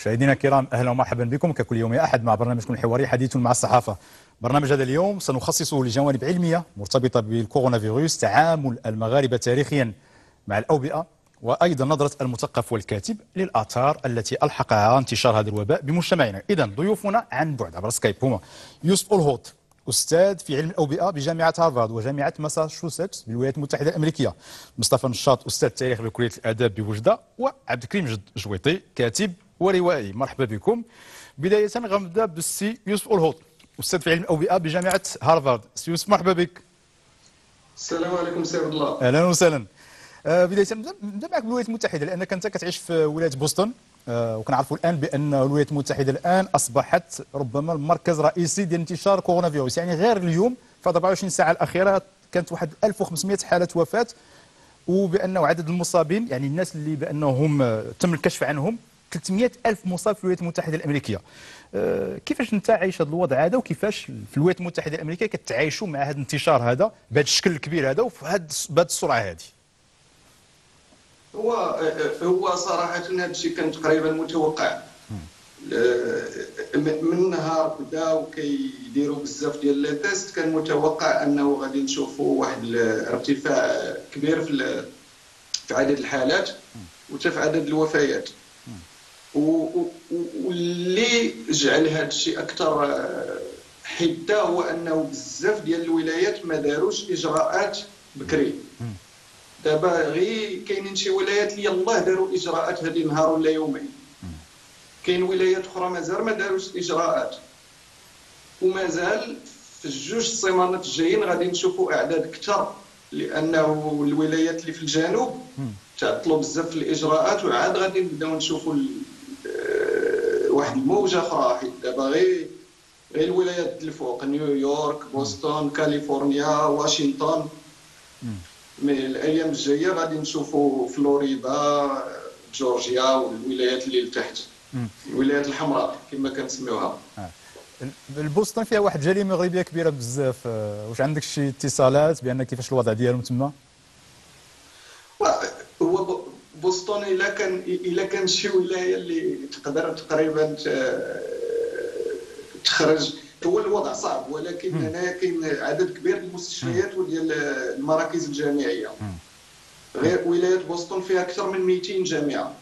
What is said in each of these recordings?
مشاهدينا الكرام، اهلا ومرحبا بكم ككل يوم احد مع برنامجكم الحواري حديث مع الصحافه. برنامج هذا اليوم سنخصصه لجوانب علميه مرتبطه بالكورونا فيروس، تعامل المغاربه تاريخيا مع الاوبئه، وايضا نظره المثقف والكاتب للاثار التي الحقها انتشار هذا الوباء بمجتمعنا. اذا ضيوفنا عن بعد عبر سكايب هما يوسف أولهوت، أستاذ في علم الأوبئة بجامعة هارفارد وجامعة ماساتشوستس بالولايات المتحدة الأمريكية، مصطفى نشاط أستاذ تاريخ بكلية الآداب بوجدة، وعبد الكريم جويطي كاتب وروائي. مرحبا بكم. بداية غنبدا بالسي يوسف أولهوت، أستاذ في علم الأوبئة بجامعة هارفارد. سي يوسف مرحبا بك. السلام عليكم سي عبد الله. أهلا وسهلا. بداية نبدا معك بالولايات المتحدة لأنك أنت كتعيش في ولاية بوسطن، وكنعرفوا الان بان الولايات المتحده الان اصبحت ربما المركز الرئيسي ديال انتشار كورونا فيروس. يعني غير اليوم في 24 ساعه الاخيره كانت واحد 1500 حاله وفاه، وبانه عدد المصابين يعني الناس اللي بانهم تم الكشف عنهم 300 الف مصاب في الولايات المتحده الامريكيه. كيفاش انت عايش هذا الوضع هذا، وكيفاش في الولايات المتحده الامريكيه كتعايشوا مع هذا الانتشار هذا بهذا الشكل الكبير هذا وبهذه السرعه هذه؟ هو صراحة هذا الشيء كان تقريبا متوقع. من نهار بداو كيديروا بزاف ديال لي تيست كان متوقع انه غادي نشوفوا واحد الارتفاع كبير في عدد الحالات وحتى في عدد الوفيات. واللي جعل هذا الشيء اكثر حده هو انه بزاف ديال الولايات ما داروش اجراءات بكري. دابا غير كاينين شي ولايات اللي يلاه داروا اجراءات هذه نهار ولا يومين، كاين ولايات اخرى مازال ما داروش اجراءات، ومازال في الجوج السيمانات الجايين غادي نشوفوا اعداد كثر، لانه الولايات اللي في الجنوب تعطلوا بزاف في الاجراءات، وعاد غادي نبداو نشوفوا واحد الموجه اخرى. حيت دابا غير الولايات الفوق نيويورك، بوسطن، كاليفورنيا، واشنطن، من الايام الجايه غادي نشوفوا فلوريدا، جورجيا والولايات اللي لتحت، الولايات الحمراء كما كنسميوها. البوسطن فيها واحد جاليه مغربيه كبيره بزاف، واش عندك شي اتصالات بان كيفاش الوضع ديالهم تما؟ هو بوسطن الا كان شي ولايه اللي تقدر تقريبا تخرج، هو الوضع صعب، ولكن هنايا كاين عدد كبير من المستشفيات وديال المراكز الجامعيه. غير ولايه بوسطن فيها اكثر من 200 جامعه،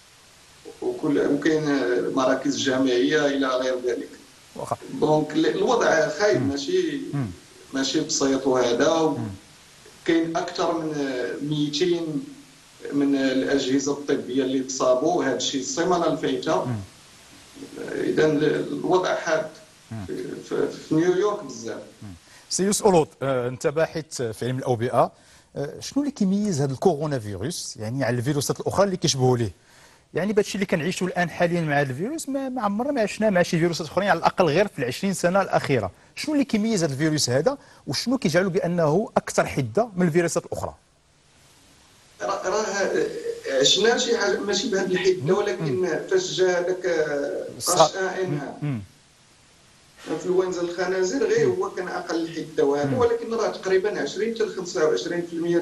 وكاين مراكز جامعيه الى غير ذلك. دونك الوضع خايب، ماشي بسيط. وهذا كاين اكثر من 200 من الاجهزه الطبيه اللي تصابوا هذا الشيء السيمانه الفايته. اذا الوضع حاد في نيويورك بزاف. سي يوسف أولهوت، انت باحث في علم الاوبئه، شنو اللي كيميز هذا الكورونا فيروس يعني على الفيروسات الاخرى اللي كيشبهوا ليه؟ يعني بهذا الشيء اللي كنعيشوا الان حاليا مع هذا الفيروس ما عمرنا ما عشناه مع شي فيروسات اخرين، على الاقل غير في 20 سنه الاخيره. شنو اللي كيميز هذا الفيروس هذا، وشنو كيجعله بانه اكثر حده من الفيروسات الاخرى؟ راه عشنا شي حاجه ماشي بهذه الحده، ولكن فاش جا هذاك انفلونزا الخنازير غير هو كان اقل حده وهذا، ولكن راه تقريبا 20 حتى 25%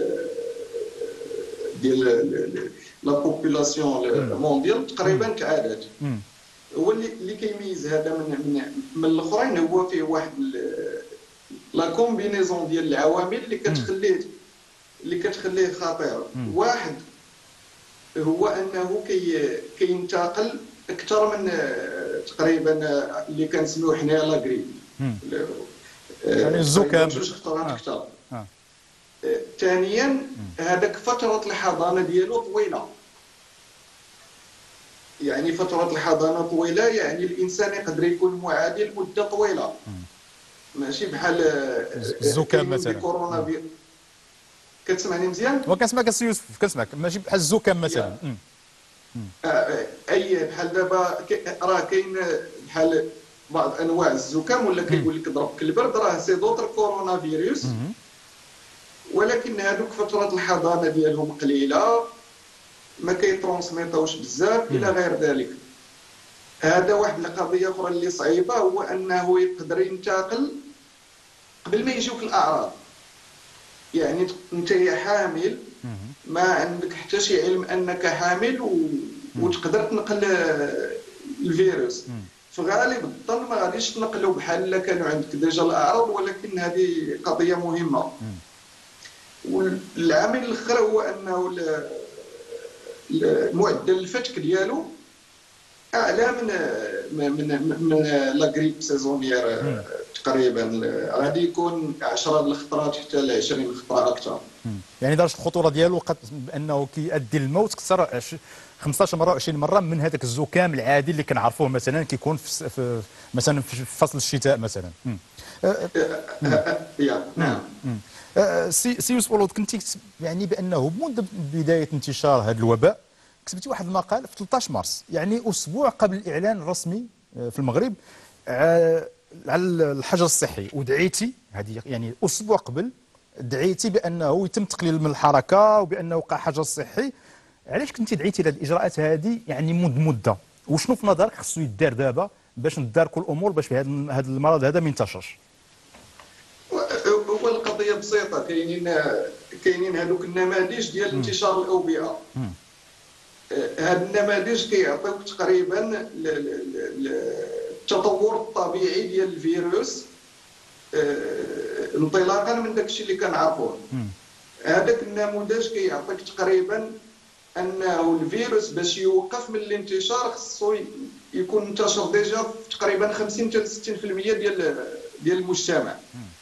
ديال لا بوبولاسيون مونديال تقريبا تعادت. هو اللي كيميز هذا من الاخرين، هو فيه واحد لا كومبينيزون ديال العوامل اللي كتخليه خطير. واحد هو انه كينتقل اكثر من تقريبا اللي كنسميوه حنايا لاغريب، يعني الزكام جوج خطرات اكثر. ثانيا هذاك فتره الحضانه ديالو طويله، يعني فتره الحضانه طويله، يعني الانسان يقدر يكون معادي لمده طويله، ماشي بحال الزكام مثلا. كورونا كتسمعني مزيان؟ وكنسمعك السي يوسف، كنسمعك. ماشي بحال الزكام مثلا. اي بحال دابا راه كاين بحال بعض انواع الزكام ولا كيقول لك ضربك البرد، راه سي دوطر كورونا فيروس، ولكن هذوك فتره الحضانه ديالهم قليله، ما كيترونسميطوش بزاف الى غير ذلك. هذا واحد القضيه اخرى اللي صعيبه، هو انه يقدر ينتقل قبل ما يجوك الاعراض. يعني انت حامل، ما عندك حتى شي علم انك حامل، وتقدر تنقل الفيروس. في غالب الظن ما غاديش تنقلوا بحال كانوا عندك ديجا الاعراض، ولكن هذه قضيه مهمه. والعامل الاخر هو انه معدل الفتك ديالو اعلى من لا غريب سيزونيير تقريبا. غادي يكون 10 الخطرات حتى ل 20 خطره اكثر. يعني درجه الخطوره ديالو قد بانه كيؤدي للموت اكثر 15 مره و20 مره من هذاك الزكام العادي اللي كنعرفوه مثلا كيكون في مثلا في فصل الشتاء مثلا. نعم. سي يوسف أولود، كنتي يعني بانه منذ بدايه انتشار هذا الوباء كتبتي واحد المقال في 13 مارس، يعني اسبوع قبل الاعلان الرسمي في المغرب على الحجر الصحي، ودعيتي هذه يعني اسبوع قبل دعيتي بانه يتم تقليل من الحركه وبانه وقع حجر صحي. علاش كنتي دعيتي لهذه الاجراءات هذه يعني منذ مده؟ وشنو في نظرك خصو يدار دابا باش نداركوا الامور باش هذا المرض هذا ما ينتشرش؟ هو القضيه بسيطه. كاينين هذوك النماذج ديال انتشار الاوبئه. هاد النماذج كيعطيوك تقريبا التطور الطبيعي ديال الفيروس انطلاقا من داك الشيء اللي كنعرفوه. هذاك النموذج كيعطيك تقريبا انه الفيروس باش يوقف من الانتشار خصو يكون انتشر ديجا في تقريبا 50 حتى 60% ديال المجتمع.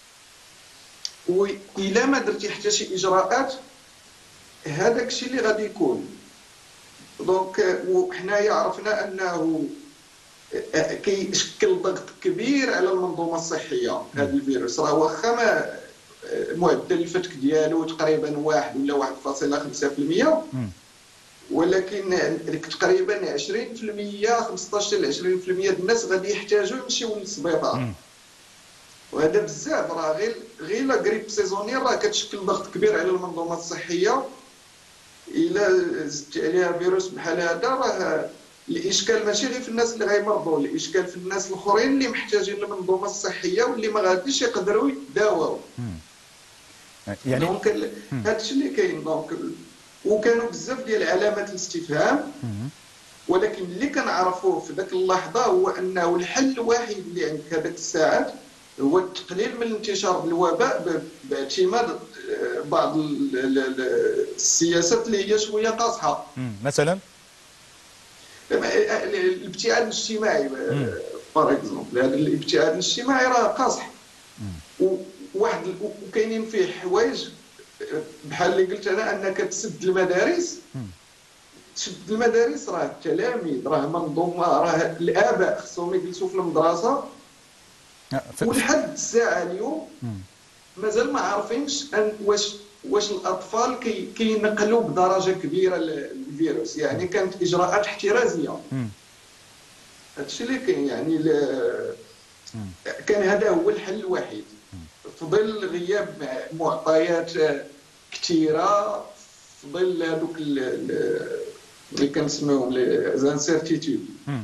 وإلا ما درتي حتى شي اجراءات هذاك الشيء اللي غادي يكون. دونك وحنايا عرفنا انه كيشكل ضغط كبير على المنظومه الصحيه. هذا الفيروس راه واخا ما معدل الفتك ديالو تقريبا 1 ولا 1.5%، ولكن تقريبا 20% 15 ل 20% ديال الناس غادي يحتاجوا يمشيو للسبيطار. وهذا بزاف. راه غير لا غريب سيزونيير راه كتشكل ضغط كبير على المنظومه الصحيه. الا زدت عليها فيروس بحال هذا راه الاشكال ماشي غير في الناس اللي غيمرضوا، الاشكال في الناس الاخرين اللي محتاجين للمنظومه الصحيه واللي ما غاديش يقدروا يداواو. يعني دونك هذا الشيء اللي كاين. دونك وكانوا بزاف ديال علامات الاستفهام، ولكن اللي كنعرفوه في ذاك اللحظه هو انه الحل الوحيد اللي عندك هذاك الساعات هو التقليل من انتشار الوباء باعتماد بعض السياسات اللي هي شويه قاصحه. مثلا الابتعاد الاجتماعي بار اكزومبل. هذا الابتعاد الاجتماعي راه قاصح. وكاينين فيه حوايج بحال اللي قلت انا انك تسد المدارس. تسد المدارس راه التلاميذ راه منظومه، راه الاباء خصهم يجلسوا في المدرسه. ولحد الساعه اليوم مازال ما عارفينش واش الاطفال كينقلوا بدرجه كبيره الفيروس. يعني كانت اجراءات احترازيه. هادشي اللي كاين. يعني كان هذا هو الحل الوحيد في ظل غياب معطيات كثيره، في ظل هذوك اللي كنسميوهم لي زانسيرتيتود.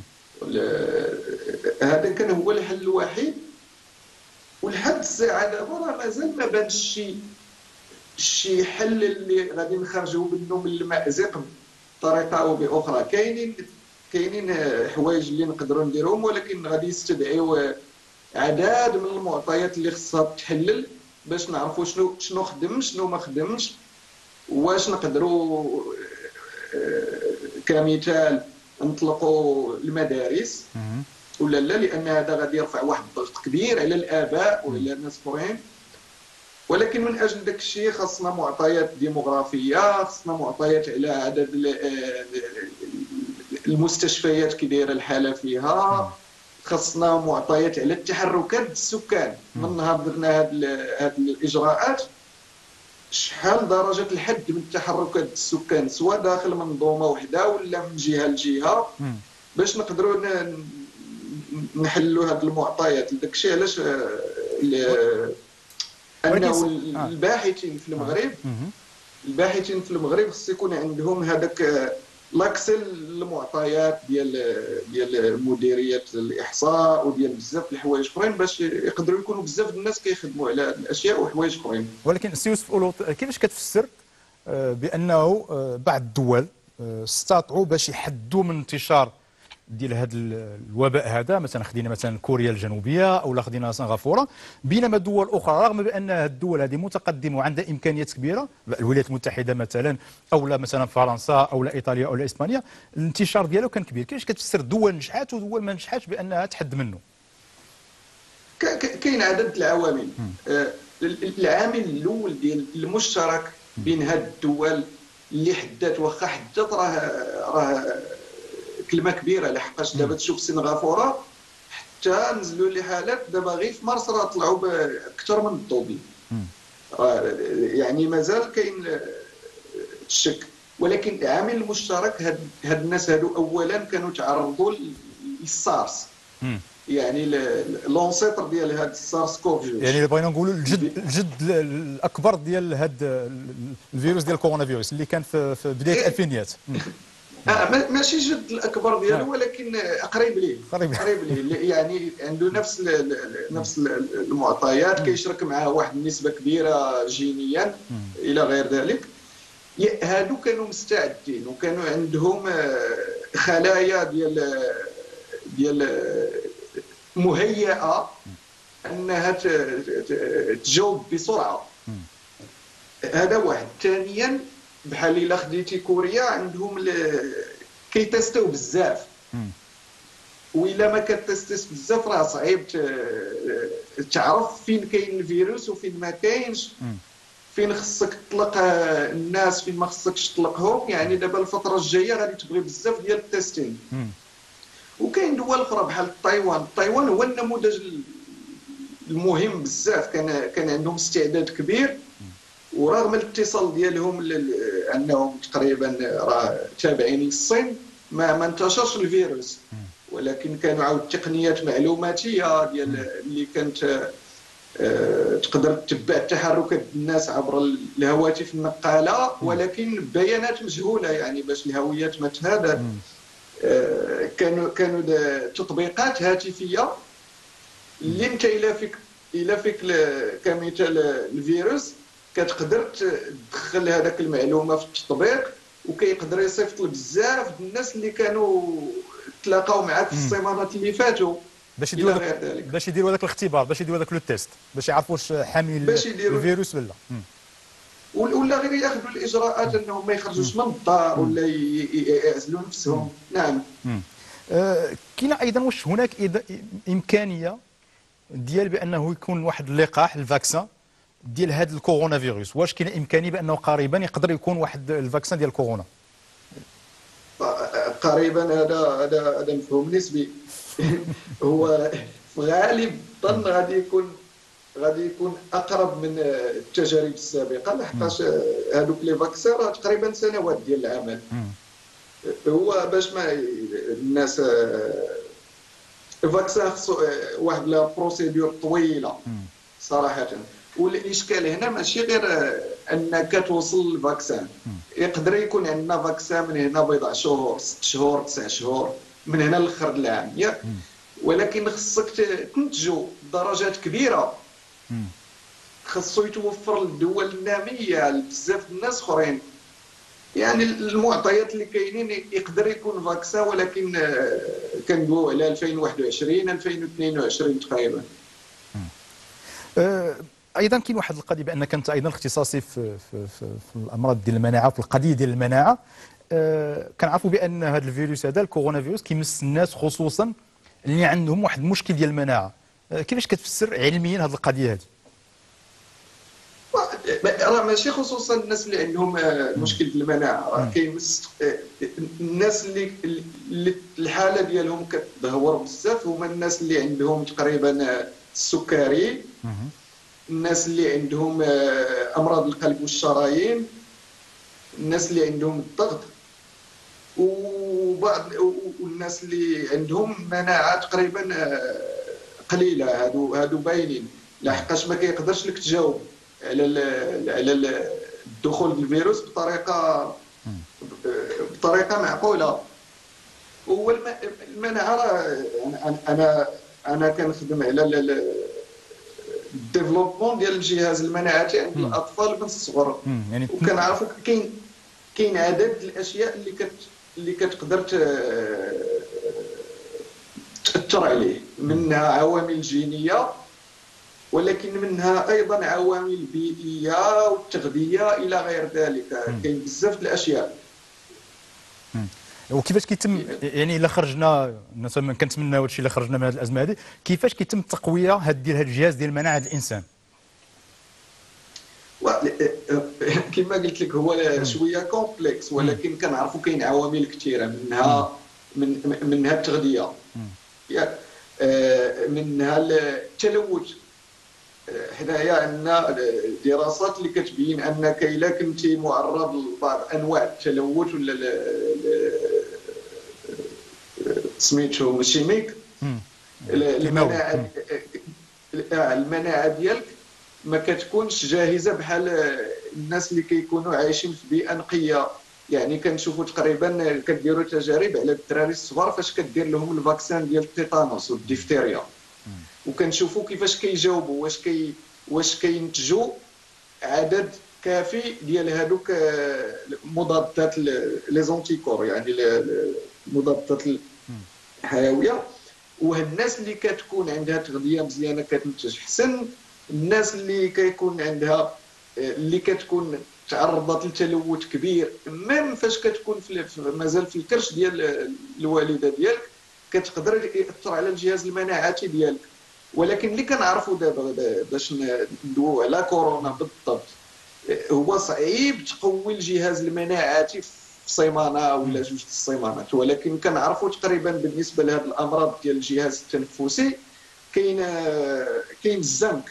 هذا كان هو الحل الوحيد. ولحد الساعه دابا راه مازال ما بانش شي حل اللي غادي نخرجوا منه من المأزق بطريقه او باخرى. كاينين حوايج اللي نقدروا نديرهم، ولكن غادي يستدعيو عدد من المعطيات اللي خصها تحلل باش نعرفوا شنو خدم شنو ما خدمش. واش نقدروا كمثال نطلقوا المدارس ولا لا، لان هذا غادي يرفع واحد الضغط كبير على الاباء وعلى الناس الاخرين. ولكن من اجل داك الشيء خاصنا معطيات ديموغرافيه، خاصنا معطيات على عدد المستشفيات كي دايره الحاله فيها، خاصنا معطيات على التحركات السكان. من نهار درنا هاد الاجراءات شحال درجه الحد من تحركات السكان سواء داخل منظومه وحده ولا من جهه لجهه، باش نقدروا نحلوا هاد المعطيات. داك الشيء علاش انه الباحثين في المغرب خص يكون عندهم هذاك لاكسي للمعطيات ديال مديريه الاحصاء وديال بزاف الحوايج اخرين باش يقدروا يكونوا بزاف الناس كيخدموا على هذه الاشياء وحوايج اخرين. ولكن سي يوسف أولود، كيفاش كتفسر بانه بعض الدول استطاعوا باش يحدوا من انتشار ديال هذا الوباء هذا. مثلا خدينا مثلا كوريا الجنوبيه او خدينا سنغافوره، بينما دول اخرى رغم بان الدول هذه متقدمه وعندها امكانيات كبيره، الولايات المتحده مثلا او مثلا فرنسا او ايطاليا او اسبانيا، الانتشار ديالو كان كبير. كيفاش كتفسر دول نجحات ودول ما نجحاتش بانها تحد منه؟ كاين عدد العوامل. العامل الاول ديال المشترك بين هاد الدول اللي حدات، واخا حدات راه كلمه كبيره، لحقاش دابا تشوف سنغافوره حتى نزلوا لي حالات دابا غير في مارس راه طلعوا باكثر من الضوبي. يعني مازال كاين الشك، ولكن العامل المشترك هاد الناس هادو اولا كانوا تعرضوا للسارس، يعني لونسيتر ديال هاد السارس كوف 2. يعني بغينا نقولوا الجد الاكبر ديال هاد الفيروس ديال الكورونا فيروس اللي كان في بدايه الالفينيات. ماشي جد الاكبر ديالو، ولكن قريب ليه. يعني عنده نفس المعطيات، كيشرك معاه واحد النسبه كبيره جينيا الى غير ذلك. هادو كانوا مستعدين وكانوا عندهم خلايا ديال مهيئه انها تجاوب بسرعه. هذا واحد. ثانيا بحال الا خديتي كوريا عندهم كيتستيو بزاف، وإلا ما كتستيش بزاف راه صعيب تعرف فين كاين الفيروس وفين ما كاينش، فين خصك تطلق الناس فين ما خصكش تطلقهم. يعني دابا الفتره الجايه غادي تبغي بزاف ديال التيستين. وكاين دول اخرى بحال تايوان هو النموذج المهم بزاف. كان عندهم استعداد كبير، ورغم الاتصال ديالهم انهم تقريبا راه تابعين للصين ما انتشرش الفيروس، ولكن كانوا عاود تقنيات معلوماتيه ديال اللي كانت تقدر تتبع تحركات الناس عبر الهواتف النقاله، ولكن بيانات مجهوله يعني باش الهويات ما تهادر. كانوا تطبيقات هاتفيه اللي انت الا فيك كمثال الفيروس كتقدر تدخل هذاك المعلومه في التطبيق، وكيقدر يصيفط لبزاف الناس اللي كانوا تلاقاو معك في السيمانات اللي فاتوا باش يديروا هذاك الاختبار، باش يديروا هذاك لو تيست، باش يعرفوا واش حامل الفيروس ولا ولا غير ياخذوا الاجراءات انهم ما يخرجوش من الدار ولا يعزلوا نفسهم. نعم. كاين ايضا واش هناك امكانيه ديال بانه يكون واحد اللقاح الفاكسان ديال هذا الكورونا فيروس؟ واش كاين امكانيه بانه قريبا يقدر يكون واحد الفاكسان ديال الكورونا؟ قريبا هذا مفهوم نسبي. هو في غالب الظن غادي يكون اقرب من التجارب السابقه، لحقاش هذوك لي فاكسان تقريبا سنوات ديال العمل. هو باش ما الناس الفاكسان خصو واحد لا بروسيدور طويله صراحه. والاشكال هنا ماشي غير انك توصل للفاكسان، يقدر يكون عندنا فاكسان من هنا بضع شهور 6 شهور 9 شهور من هنا لاخر العام ياك، ولكن خصك تنتجو بدرجات كبيره. خصو يتوفر للدول الناميه لبزاف الناس اخرين. يعني المعطيات اللي كاينين يقدر يكون فاكسان، ولكن كنقولوا على 2021 2022 تقريبا. ايضا كاين واحد القضيه بانك انت ايضا اختصاصي في الامراض ديال المناعه، في القضيه ديال المناعه. كنعرفوا بان هذا الفيروس هذا الكورونا فيروس كيمس الناس خصوصا اللي عندهم واحد المشكل ديال المناعه. كيفاش كتفسر علميا هذه القضيه هذه؟ راه ماشي خصوصا الناس اللي عندهم مشكل ديال المناعه، راه كيمس الناس اللي الحاله ديالهم كتدهور بزاف، هما الناس اللي عندهم تقريبا السكري، الناس اللي عندهم امراض القلب والشرايين، الناس اللي عندهم الضغط، وبعض والناس اللي عندهم مناعه تقريبا قليله. هادو باينين، لحقاش ما كيقدرش لك تجاوب على الدخول الفيروس بطريقه معقوله. هو المناعه انا كنخدم على الديفلوبمون ديال الجهاز المناعتي عند الاطفال من الصغر، يعني وكنعرفوا كاين عدد الاشياء اللي كتقدر تاثر عليه، منها عوامل جينيه، ولكن منها ايضا عوامل بيئيه والتغذيه الى غير ذلك. كاين بزاف الاشياء. وكيفاش كيتم يعني الا خرجنا مثلا كنتمناو هذا الشيء الا خرجنا من هذه الازمه هذه، كيفاش كيتم التقويه ديال هذا الجهاز ديال مناعه الانسان؟ كما قلت لك هو شويه كومبلكس، ولكن كنعرفوا كاين عوامل كثيره، منها التغذيه، منها التلوث. حنايا عندنا دراسات اللي كتبين انك الا كنتي معرض لبعض انواع التلوث ولا سميتو ماشي ميك، المناعه ديالك ما كتكونش جاهزه بحال الناس اللي كيكونوا عايشين في بيئه نقيه. يعني كنشوفوا تقريبا كديروا تجارب على الدراري الصغار فاش كدير لهم الفاكسان ديال التيتانوس والديفتيريا، وكنشوفوا كيفاش كيجاوبوا، واش كينتجوا عدد كافي ديال هذوك مضادات لي زونتيكور، يعني المضادات الحيويه. وهاد الناس اللي كتكون عندها تغذيه مزيانه كتنتج حسن. الناس اللي كيكون عندها اللي كتكون تعرضت لتلوث كبير، ميم فاش كتكون مازال في الكرش ديال الوالده ديالك، كتقدر ياثر على الجهاز المناعاتي ديالك. ولكن اللي كنعرفوا دابا باش ندويو على كورونا بالضبط، هو صعيب تقوي الجهاز المناعاتي في سيمانه ولا جوج السيمانات، ولكن كنعرفوا تقريبا بالنسبه لهذه الامراض ديال الجهاز التنفسي كاين الزنك.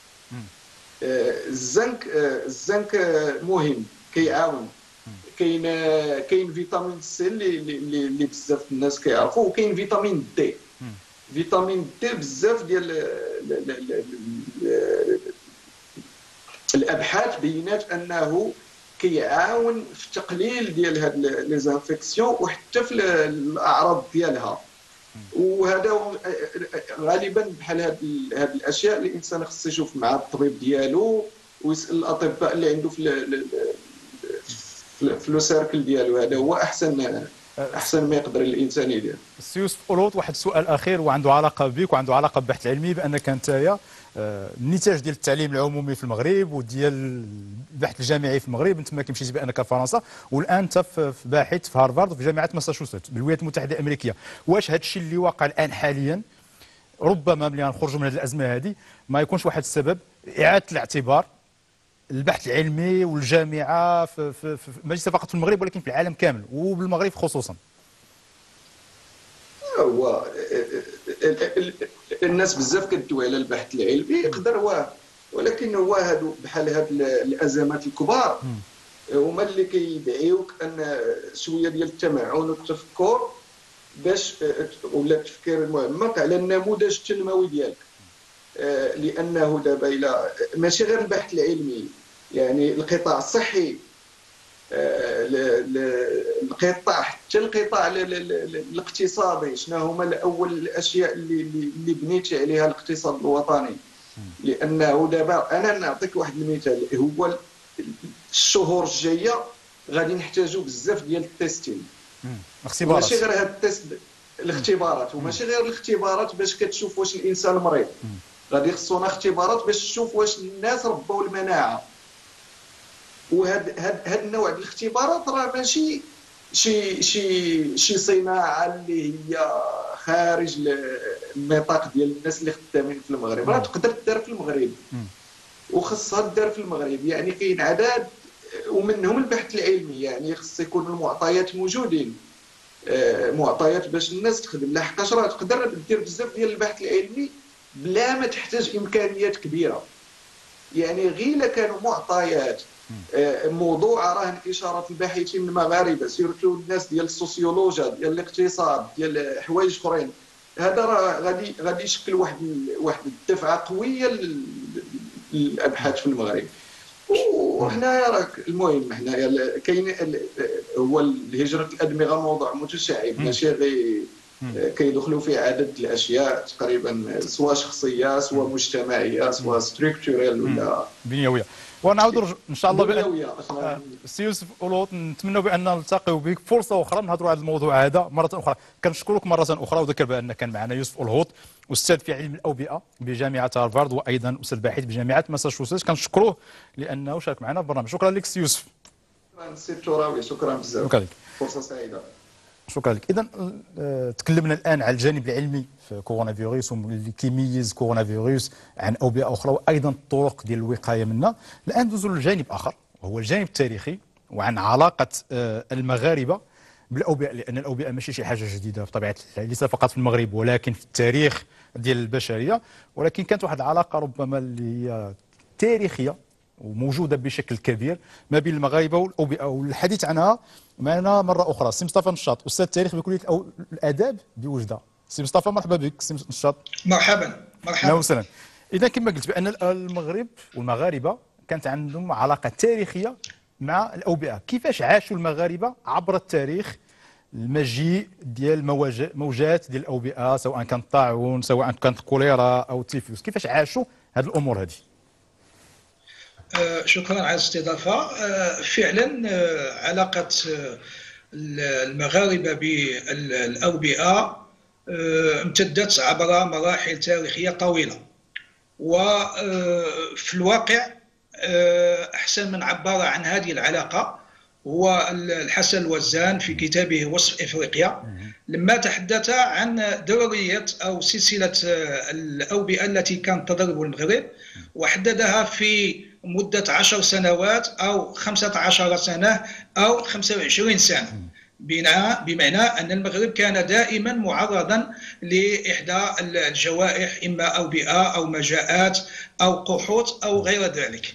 الزنك مهم، كيعاون. كاين فيتامين سي اللي بزاف الناس كيعرفوا، وكاين فيتامين دي. فيتامين دي بزاف ديال الابحاث بينات انه كيعاون في التقليل ديال هاد لي زانفيكسيون وحتى في الاعراض ديالها. وهذا غالبا بحال هاد الاشياء الانسان خصو يشوف مع الطبيب ديالو ويسال الاطباء اللي عنده في لو سيركل ديالو. هذا هو احسن ما يقدر الانسان يدير. السي يوسف أولوط، واحد السؤال اخير وعنده علاقه بك وعنده علاقه بالبحث العلمي، بانك انت النتاج ديال التعليم العمومي في المغرب وديال البحث الجامعي في المغرب، انت كما مشيتي بانك في فرنسا، والان انت في باحث في هارفارد وفي جامعه ماساتشوستس بالولايات المتحده الامريكيه. واش هذا الشيء اللي واقع الان حاليا ربما ملي غنخرجوا من هذه الازمه هذه ما يكونش واحد السبب اعاده الاعتبار البحث العلمي والجامعه ماشي فقط في المغرب ولكن في العالم كامل وبالمغرب خصوصا؟ هو الناس بزاف كدوي على البحث العلمي، يقدر ولكن هو هادو بحال هاد الازمات الكبار هما اللي كيدعيوك ان شويه ديال التمعن والتفكر باش ولا التفكير المعمق على النموذج التنموي ديالك. لانه دابا الى ماشي غير البحث العلمي، يعني القطاع الصحي، القطاع حتى القطاع الاقتصادي، شنو هما الاول الاشياء اللي بنيتي عليها الاقتصاد الوطني. لانه دابا انا نعطيك واحد المثال، هو الشهور الجايه غادي نحتاجوا بزاف ديال التيستين، اختبارات، ماشي غير هاد التيست الاختبارات، وماشي غير الاختبارات باش كتشوف واش الانسان مريض، غادي خصونا اختبارات باش تشوف واش الناس ربوا المناعه. وهاد النوع ديال الاختبارات راه ماشي شي صناعه اللي هي خارج النطاق ديال الناس اللي خدامين في المغرب، راه تقدر تدار في المغرب وخصها تدار في المغرب. يعني كاين عدد ومنهم البحث العلمي، يعني خص يكون المعطيات موجودين، معطيات باش الناس تخدم، لحقاش راه تقدر دير بزاف ديال البحث العلمي بلا ما تحتاج امكانيات كبيره. يعني غير الا كانوا معطيات موضوع راه اشاره الباحثين المغاربه، سيرتو الناس ديال السوسيولوجيا ديال الاقتصاد ديال حوايج اخرين، هذا راه غادي يشكل واحد الدفعه قويه للابحاث في المغرب. وحنايا راك المهم حنايا كاين هو الهجره الادمغه موضوع متشعب، ماشي غير كيدخلوا في عدد الاشياء تقريبا، سواء شخصيه سواء مجتمعيه سواء ستركتورال ولا بنيويه. ونعاودوا ان شاء الله بنيويه. سي يوسف أولوط، نتمنوا بان نلتقيو بك فرصه اخرى نهضروا على الموضوع هذا مره اخرى. كنشكرك مره اخرى، وذكر بان كان معنا يوسف أولوط، استاذ في علم الاوبئه بجامعه هارفارد، وايضا استاذ باحث بجامعه ماساتشوستس. كنشكروه لانه شارك معنا في البرنامج. شكرا لك سي يوسف. شكرا سي الترابي، شكرا بزاف، شكرا لك، فرصه سعيده. شكرا لك. اذا تكلمنا الان على الجانب العلمي في كورونا فيروس واللي كيميز كورونا فيروس عن اوبئه اخرى، وايضا الطرق ديال الوقايه منها. الان ندوزوا للجانب اخر وهو الجانب التاريخي، وعن علاقه المغاربه بالاوبئه، لان الاوبئه ماشي شي حاجه جديده بطبيعه الحال، ليس فقط في المغرب ولكن في التاريخ ديال البشريه، ولكن كانت واحد العلاقه ربما اللي هي تاريخيه وموجوده بشكل كبير ما بين المغاربه والاوبئه. والحديث عنها معنا مره اخرى سي مصطفى نشاط، استاذ التاريخ بكليه الاداب بوجده. سي مصطفى مرحبا بك سي نشاط. مرحبا اهلا وسهلا. اذا كما قلت بان المغرب والمغاربه كانت عندهم علاقه تاريخيه مع الاوبئه، كيفاش عاشوا المغاربه عبر التاريخ المجيء ديال موجات ديال الاوبئه، سواء كان طاعون سواء كانت كوليرا او تيفوس، كيفاش عاشوا هذه الامور هذه؟ شكرا على الاستضافه. فعلا علاقه المغاربه بالاوبئه امتدت عبر مراحل تاريخيه طويله، وفي الواقع احسن من عبر عن هذه العلاقه هو الحسن الوزان في كتابه وصف افريقيا، لما تحدث عن درريه او سلسله الاوبئه التي كانت تضرب المغرب، وحددها في مده 10 سنوات او 15 سنه او 25 سنه، بمعنى ان المغرب كان دائما معرضا لاحدى الجوائح، اما اوبئه او مجاعات او قحوط او غير ذلك.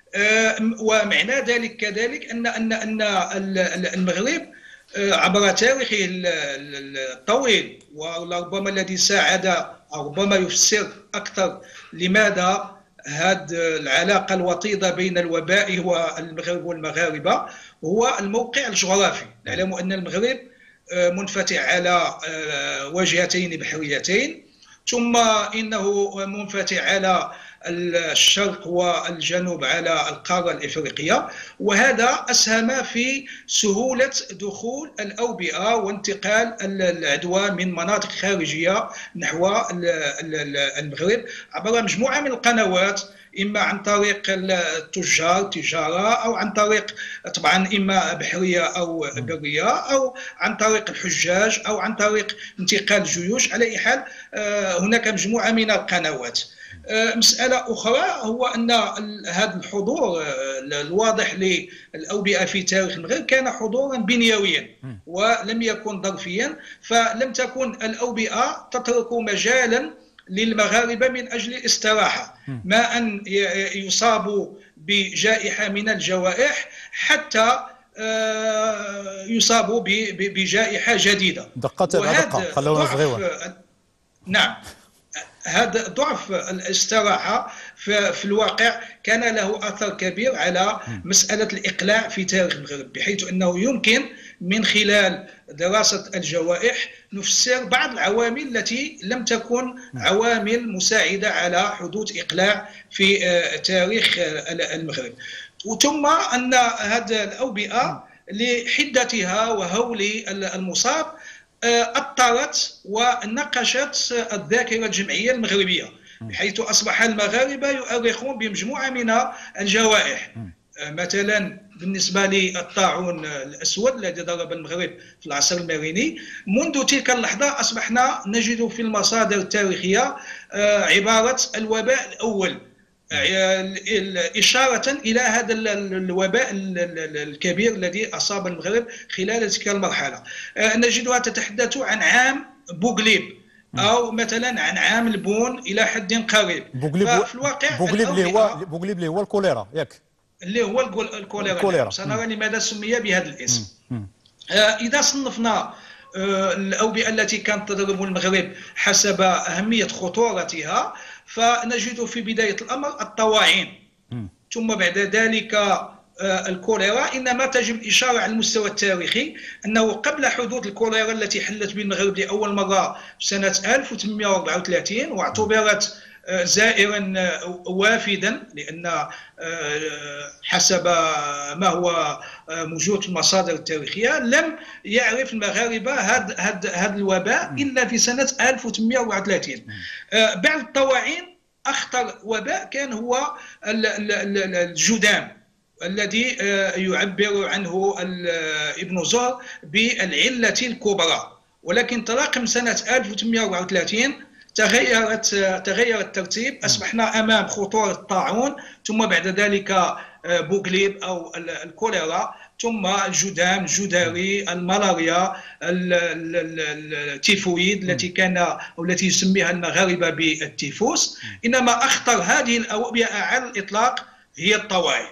ومعنى ذلك كذلك ان المغرب عبر تاريخه الطويل، وربما الذي ساعد او ربما يفسر اكثر لماذا هذه العلاقه الوطيده بين الوباء والمغرب والمغاربه هو الموقع الجغرافي. نعلم ان المغرب منفتح على واجهتين بحريتين، ثم انه منفتح على الشرق والجنوب على القارة الإفريقية، وهذا أسهم في سهولة دخول الأوبئة وانتقال العدوى من مناطق خارجية نحو المغرب عبر مجموعة من القنوات، إما عن طريق التجار تجارة، أو عن طريق طبعا إما بحرية أو برية، أو عن طريق الحجاج، أو عن طريق انتقال الجيوش. على أي حال هناك مجموعة من القنوات. مسألة أخرى هو أن هذا الحضور الواضح للأوبئة في تاريخ المغرب كان حضورا بنيويا ولم يكن ظرفيا، فلم تكن الأوبئة تترك مجالا للمغاربة من أجل الاستراحة، ما أن يصابوا بجائحة من الجوائح حتى يصابوا بجائحة جديدة. دقة خلونا صغيرة. نعم، هذا ضعف الاستراحة في الواقع كان له أثر كبير على مسألة الإقلاع في تاريخ المغرب، بحيث أنه يمكن من خلال دراسة الجوائح نفسر بعض العوامل التي لم تكن عوامل مساعدة على حدوث إقلاع في تاريخ المغرب. ثم أن هذه الأوبئة لحدتها وهول المصاب أثرت ونقشت الذاكرة الجمعية المغربية، بحيث أصبح المغاربة يؤرخون بمجموعة من الجوائح. مثلا بالنسبة للطاعون الأسود الذي ضرب المغرب في العصر المريني، منذ تلك اللحظة أصبحنا نجد في المصادر التاريخية عبارة الوباء الأول، إشارة إلى هذا الوباء الكبير الذي أصاب المغرب خلال تلك المرحلة. نجدها تتحدث عن عام بوغليب، أو مثلا عن عام البون إلى حد قريب. في الواقع بوغليب اللي هو الكوليرا، ياك؟ اللي هو الكوليرا. سنرى لماذا سمي بهذا الاسم. إذا صنفنا الأوبئة التي كانت تضرب المغرب حسب أهمية خطورتها، فنجد في بداية الأمر الطواعين، ثم بعد ذلك الكوليرا، إنما تجب الإشارة على المستوى التاريخي أنه قبل حدوث الكوليرا التي حلت بالمغرب لأول مرة في سنة 1834 واعتبرت زائرا وافدا، لأن حسب ما هو موجود في المصادر التاريخية لم يعرف المغاربة هذا الوباء إلا في سنة 1834. بعد الطواعين أخطر وباء كان هو الجذام الذي يعبر عنه ابن زهر بالعلة الكبرى، ولكن انطلاقا من سنة 1834 تغير الترتيب، أصبحنا أمام خطورة الطاعون، ثم بعد ذلك بوغليب أو الكوليرا، ثم الجذام، الجدري، الملاريا، التيفويد التي يسميها المغاربة بالتيفوس. إنما أخطر هذه الأوبئة على الإطلاق هي الطواعين.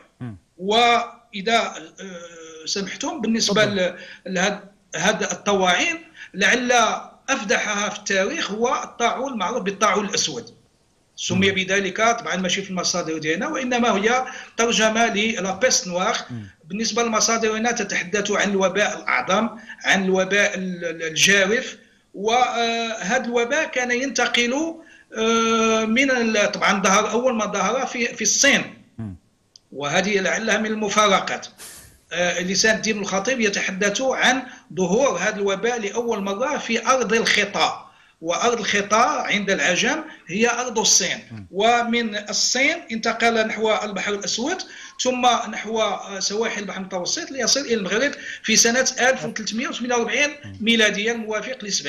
وإذا سمحتم بالنسبة لهذا الطواعين، لعل أفدحها في التاريخ هو الطاعون المعروف بالطاعون الأسود، سمي بذلك طبعا ماشي في المصادر ديالنا، وإنما هي ترجمة للا بيست نوار. بالنسبة لمصادرنا تتحدث عن الوباء الأعظم، عن الوباء الجارف، وهذا الوباء كان ينتقل من طبعا ظهر أول ما ظهر في الصين، وهذه لعلها من المفارقات. لسان الدين الخطيب يتحدث عن ظهور هذا الوباء لأول مرة في أرض الخطاء، وأرض الخطاء عند العجم هي أرض الصين، ومن الصين انتقل نحو البحر الأسود ثم نحو سواحل البحر المتوسط ليصل إلى المغرب في سنة 1348 ميلاديا، موافق ل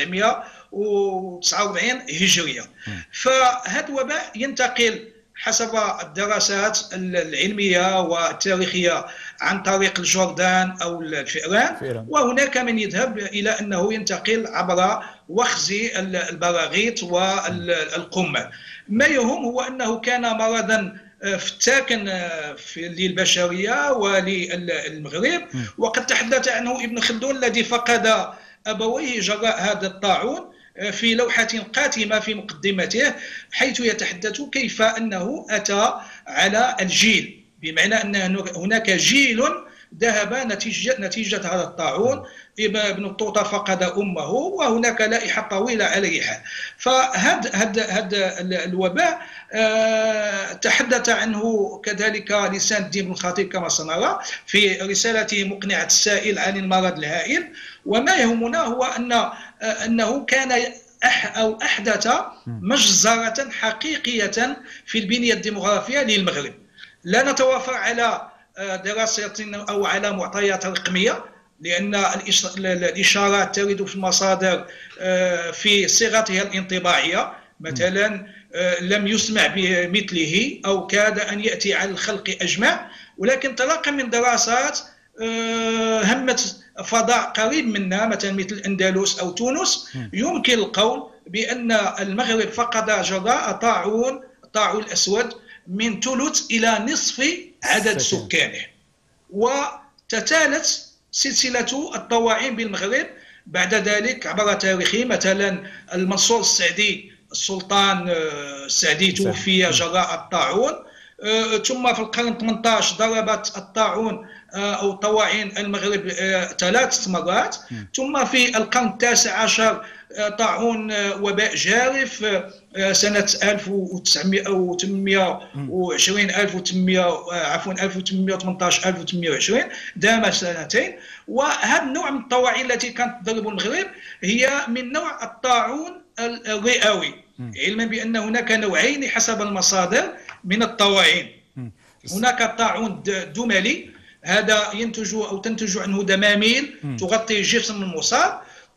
749 هجرية. فهذا الوباء ينتقل حسب الدراسات العلمية والتاريخية عن طريق الجردان أو الفئران، وهناك من يذهب إلى أنه ينتقل عبر وخز البراغيث والقمل. ما يهم هو أنه كان مرضا فتاكا للبشرية وللمغرب، وقد تحدث عنه ابن خلدون الذي فقد أبويه جراء هذا الطاعون في لوحة قاتمة في مقدمته، حيث يتحدث كيف أنه أتى على الجيل، بمعنى أن هناك جيل ذهب نتيجة هذا الطاعون. ابن الطوطة فقد أمه، وهناك لائحة طويلة على أي حال. فهذا الوباء تحدث عنه كذلك لسان الدين بن الخطيب كما سنرى في رسالته مقنعة السائل عن المرض الهائل. وما يهمنا هو أنه كان أو أحدث مجزرة حقيقية في البنية الديمغرافية للمغرب. لا نتوافر على دراسات أو على معطيات رقمية، لأن الإشارات ترد في المصادر في صيغتها الانطباعية، مثلا لم يسمع بمثله أو كاد أن يأتي على الخلق أجمع. ولكن انطلاقا من دراسات همت فضاء قريب منا مثلا مثل الأندلس أو تونس، يمكن القول بأن المغرب فقد جراء الطاعون الأسود من ثلث إلى نصف عدد سكانه، وتتالت سلسلة الطواعين بالمغرب بعد ذلك عبر تاريخه. مثلا المنصور السعدي، السلطان السعدي توفي جراء الطاعون، ثم في القرن 18 ضربت الطاعون أو الطواعين المغرب 3 مرات، ثم في القرن 19 طاعون وباء جارف سنة 1818 دام سنتين. وهذا النوع من الطواعين التي كانت تضرب المغرب هي من نوع الطاعون الرئوي، علما بأن هناك نوعين حسب المصادر من الطواعين. هناك الطاعون الدملي، هذا ينتج أو تنتج عنه دماميل تغطي الجسم المصاب،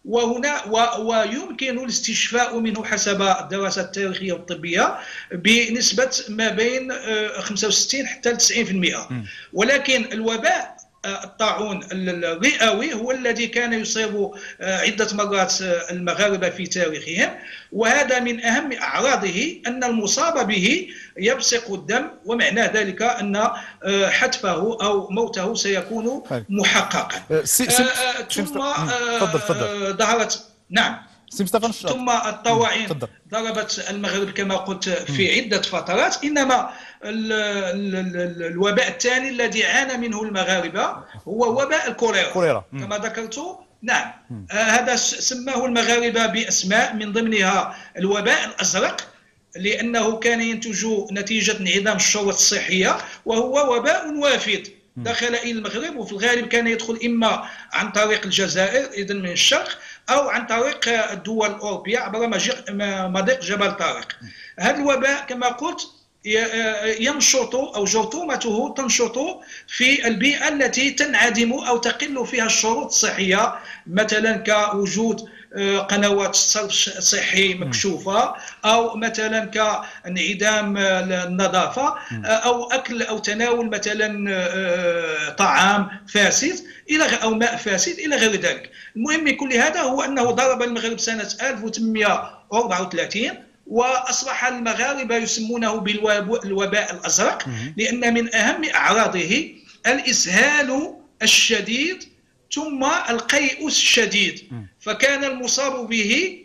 ويمكن الاستشفاء منه حسب الدراسات التاريخية والطبية بنسبة ما بين 65 حتى 90%. ولكن الوباء الطاعون الرئوي هو الذي كان يصيب عدة مرات المغاربة في تاريخهم، وهذا من أهم أعراضه أن المصاب به يبصق الدم، ومعنى ذلك أن حتفه أو موته سيكون محققا. ثم ظهرت سي مصطفى ثم الطواعين ضربت المغرب كما قلت في عدة فترات. إنما الوباء الثاني الذي عانى منه المغاربة هو وباء الكوليرا كما ذكرت. نعم، هذا سماه المغاربة بأسماء، من ضمنها الوباء الأزرق لأنه كان ينتج نتيجة انعدام الشروط الصحية، وهو وباء وافد دخل إلى المغرب، وفي الغالب كان يدخل إما عن طريق الجزائر إذن من الشرق أو عن طريق الدول الأوروبية عبر مضيق جبل طارق. هذا الوباء كما قلت ينشط أو جرثومته تنشط في البيئة التي تنعدم أو تقل فيها الشروط الصحية، مثلا كوجود قنوات الصرف الصحي مكشوفة، أو مثلا كانعدام النظافة، أو أكل أو تناول مثلا طعام فاسد أو ماء فاسد إلى غير ذلك. المهم من كل هذا هو أنه ضرب المغرب سنة 1834، وأصبح المغاربة يسمونه بالوباء الأزرق، لأن من أهم أعراضه الإسهال الشديد ثم القيء الشديد، فكان المصاب به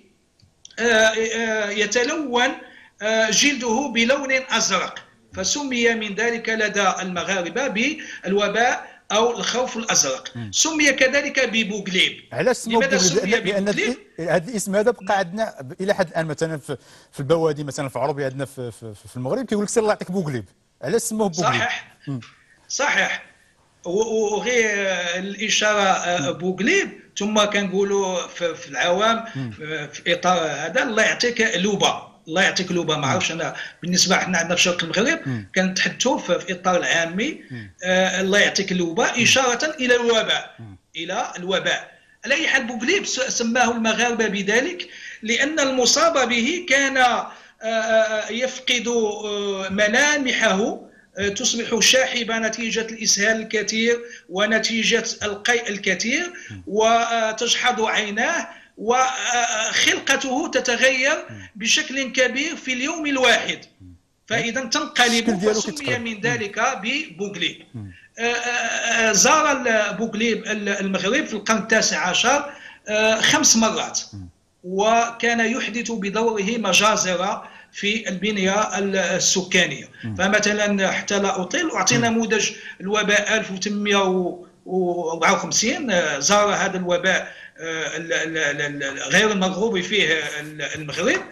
يتلون جلده بلون أزرق، فسمي من ذلك لدى المغاربة بالوباء أو الخوف الأزرق. سمي كذلك ببوغليب. علاش سموه بوغليب؟ لأن هذا الاسم هذا بقى عندنا إلى حد الآن، مثلا في البوادي، مثلا في عروبي عندنا في المغرب كيقول لك سير الله يعطيك بوغليب. علاش سموه بوغليب؟ صحيح. وغير الإشارة بوغليب، ثم كنقولوا في العوام في إطار هذا الله يعطيك لوبا، الله يعطيك لوبا. ما عرفش انا بالنسبه حنا عندنا في شرق المغرب كنتحدثوا في اطار العامي الله يعطيك لوبا اشاره الى الوباء. على اي حال بوغليب سماه المغاربه بذلك لان المصاب به كان يفقد ملامحه، تصبح شاحبة نتيجة الإسهال الكثير ونتيجة القيء الكثير، وتجحظ عيناه، وخلقته تتغير بشكل كبير في اليوم الواحد، فإذا تنقلب، فسمي من ذلك ببوغليب. زار بوغليب المغرب في القرن ال19 5 مرات، وكان يحدث بدوره مجازر في البنية السكانية. فمثلا حتى لا أطيل أعطي نموذج الوباء 1854 زار هذا الوباء غير المرغوب فيه المغرب،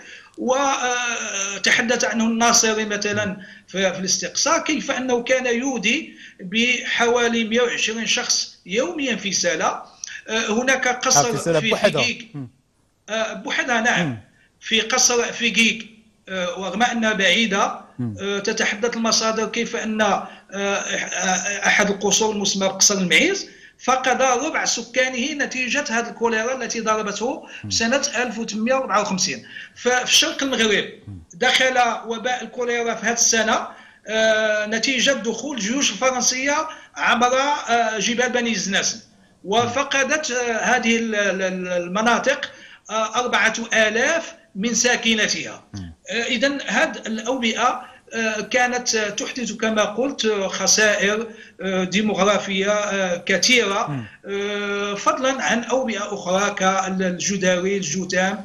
وتحدث عنه الناصري مثلا في الاستقصاء كيف أنه كان يودي بحوالي 120 شخص يوميا في سالة. هناك قصر في فيغيك بوحدها، نعم، في قصر فيغيك، ورغم أنها بعيدة تتحدث المصادر كيف أن أحد القصور المسمى بقصر المعيز فقد ربع سكانه نتيجة هذه الكوليرا التي ضربته سنة 1854. ففي شرق المغرب دخل وباء الكوليرا في هذه السنة نتيجة دخول الجيوش الفرنسية عبر جبال بني زناسن، وفقدت هذه المناطق 4000 من ساكنتها. إذن هذه الأوبئة كانت تحدث كما قلت خسائر ديموغرافية كثيرة، فضلا عن أوبئة أخرى كالجدري، الجذام،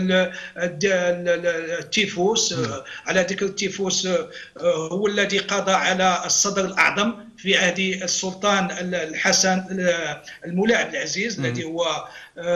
التيفوس. على ذكر التيفوس، هو الذي قضى على الصدر الأعظم في عهد السلطان الحسن المولى عبد العزيز الذي هو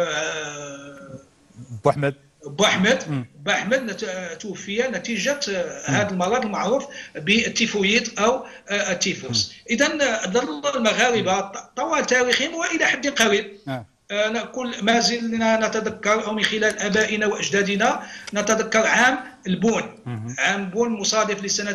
بو أحمد توفي نتيجة هذا المرض المعروف بالتيفويد أو التيفوس. إذن ظل المغاربة طوال تاريخهم وإلى حد قريب نقول ما زلنا نتذكر، أو من خلال آبائنا وأجدادنا نتذكر عام البون. عام البون مصادف لسنة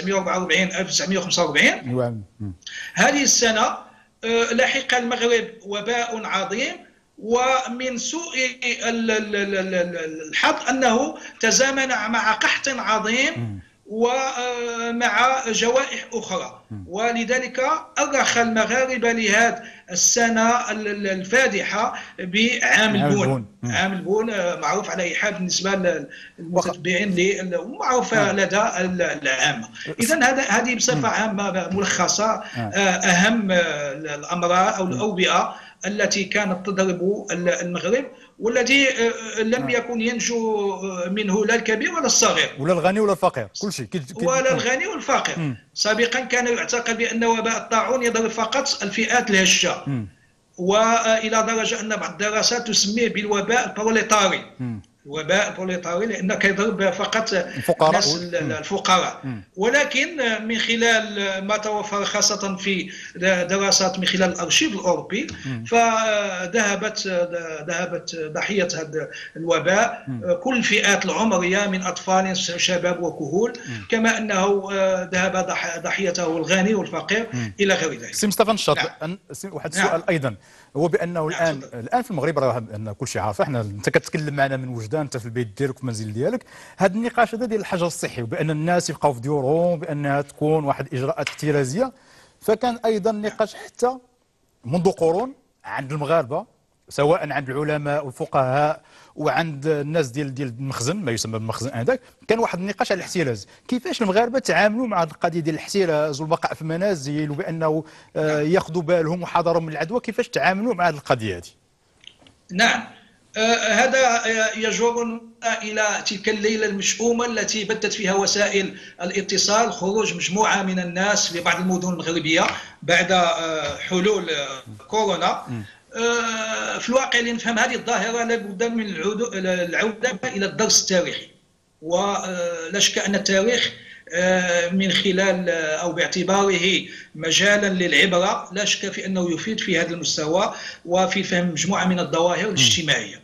1944-1945. هذه السنة لحق المغرب وباء عظيم، ومن سوء الحظ أنه تزامن مع قحط عظيم ومع جوائح أخرى، ولذلك أرخ المغاربة لهذه السنة الفادحة بعام البون. عام البون معروف على أي حال بالنسبة للمتتبعين ومعروف لدى العامة. إذن هذه بصفة عامة ملخصة أهم الأمراض أو الأوبئة التي كانت تضرب المغرب، والذي لم يكن ينجو منه لا الكبير ولا الصغير ولا الغني ولا الفقير، كل شيء ولا الغني والفقير. سابقا كان يعتقد بأن وباء الطاعون يضرب فقط الفئات الهشة، والى درجه ان بعض الدراسات تسميه بالوباء البروليتاري. الوباء البروليتاري لان كيضرب فقط الناس الفقراء. ولكن من خلال ما توفر خاصه في دراسات من خلال الارشيف الاوروبي، فذهبت ضحيه هذا الوباء كل الفئات العمريه من اطفال شباب وكهول، كما انه ذهب ضحيته الغني والفقير الى غير ذلك. سي مصطفى نشاط. واحد السؤال ايضا هو بانه الان في المغرب راه ان كل شيء عارف، احنا انت كتكلم معنا من وجدان، انت في البيت ديالك وفي المنزل ديالك. هذا النقاش هذا ديال الحجر الصحي وبان الناس يبقاو في ديورهم، بانها تكون واحد الاجراءات احترازيه، فكان ايضا نقاش حتى منذ قرون عند المغاربه، سواء عند العلماء والفقهاء وعند الناس ديال المخزن، ما يسمى بالمخزن هذاك. كان واحد النقاش على الاحتراز، كيفاش المغاربه تعاملوا مع هذه القضيه ديال الاحتراز والبقاء في المنازل، وبانه ياخذوا بالهم وحذرهم من العدوى. كيفاش تعاملوا مع هذه القضيه هذه؟ نعم، هذا يجرنا إلى تلك الليلة المشؤومة التي بدت فيها وسائل الاتصال خروج مجموعة من الناس في بعض المدن المغربية بعد حلول كورونا. في الواقع لنفهم هذه الظاهرة لابد من العودة إلى الدرس التاريخي، ولا شك أن التاريخ من خلال أو باعتباره مجالا للعبرة لا شك في أنه يفيد في هذا المستوى وفي فهم مجموعة من الظواهر الاجتماعية.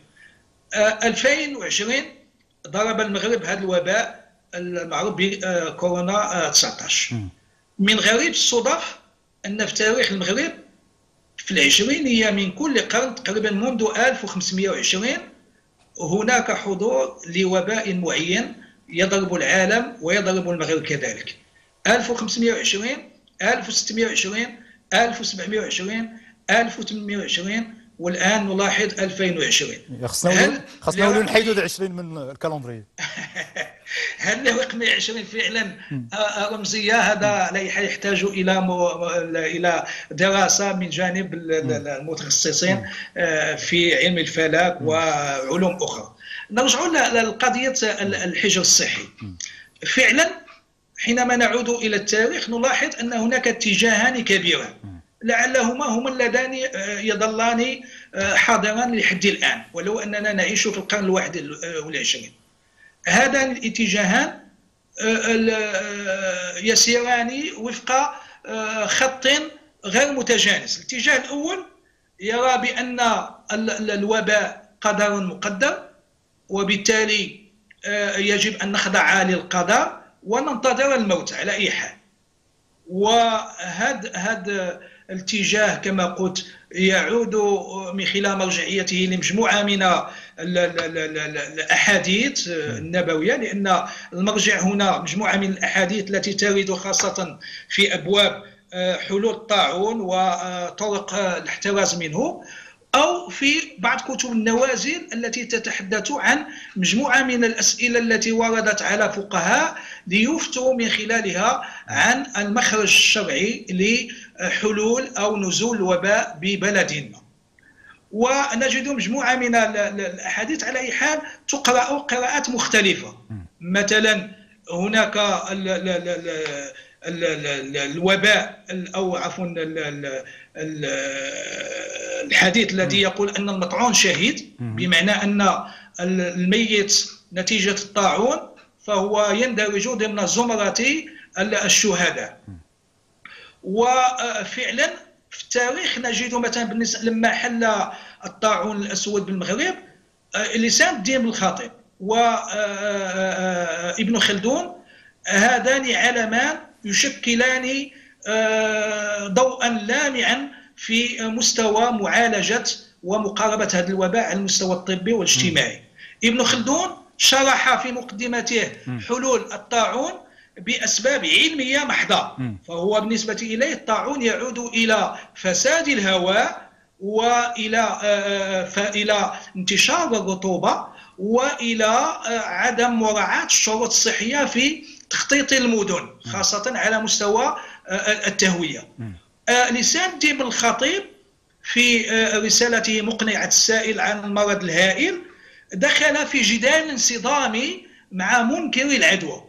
2020 ضرب المغرب هذا الوباء المعروف بكورونا 19. من غريب الصدف أن في تاريخ المغرب في العشرينية من كل قرن تقريبا منذ 1520 هناك حضور لوباء معين يضرب العالم ويضرب المغرب كذلك. 1520 1620 1720 1820 والآن نلاحظ 2020. خصنا نوليو نحيدوا 20 من الكالندري. هل رقم 20 فعلا رمزيه؟ هذا لا يحتاج الى دراسه من جانب المتخصصين في علم الفلك وعلوم اخرى. نرجع لقضيه الحجر الصحي. فعلا حينما نعود الى التاريخ نلاحظ ان هناك اتجاهان كبيران لعلهما هما اللذان يظلان حاضران لحد الان ولو اننا نعيش في القرن 21. هذان الاتجاهان يسيران وفق خط غير متجانس. الاتجاه الأول يرى بأن الوباء قدر مقدر، وبالتالي يجب أن نخضع للقدر وننتظر الموت على أي حال. وهذا الاتجاه كما قلت يعود من خلال مرجعيته لمجموعة من الأحاديث النبوية، لأن المرجع هنا مجموعة من الأحاديث التي ترد خاصة في أبواب حلول الطاعون وطرق الاحتراز منه، أو في بعض كتب النوازل التي تتحدث عن مجموعة من الأسئلة التي وردت على فقهاء ليفتوا من خلالها عن المخرج الشرعي لحلول أو نزول الوباء ببلد ما. ونجد مجموعة من الأحاديث على أي حال تقرأ قراءات مختلفة. مثلا هناك الوباء أو عفوا الحديث الذي يقول أن المطعون شهيد، بمعنى أن الميت نتيجة الطاعون فهو يندرج ضمن زمرة الشهداء. وفعلا في التاريخ نجد مثلا لما حل الطاعون الأسود بالمغرب لسان الدين بن الخطيب وابن خلدون هذان علمان يشكلان ضوءا لامعا في مستوى معالجة ومقاربة هذا الوباء على المستوى الطبي والاجتماعي. ابن خلدون شرح في مقدمته حلول الطاعون بأسباب علمية محضة، فهو بالنسبة إليه الطاعون يعود إلى فساد الهواء وإلى انتشار الرطوبة وإلى عدم مراعاة الشروط الصحية في تخطيط المدن خاصة على مستوى التهوية. لسان الدين بن الخطيب في رسالته مقنعة السائل عن المرض الهائل دخل في جدال انصدامي مع منكري العدوى،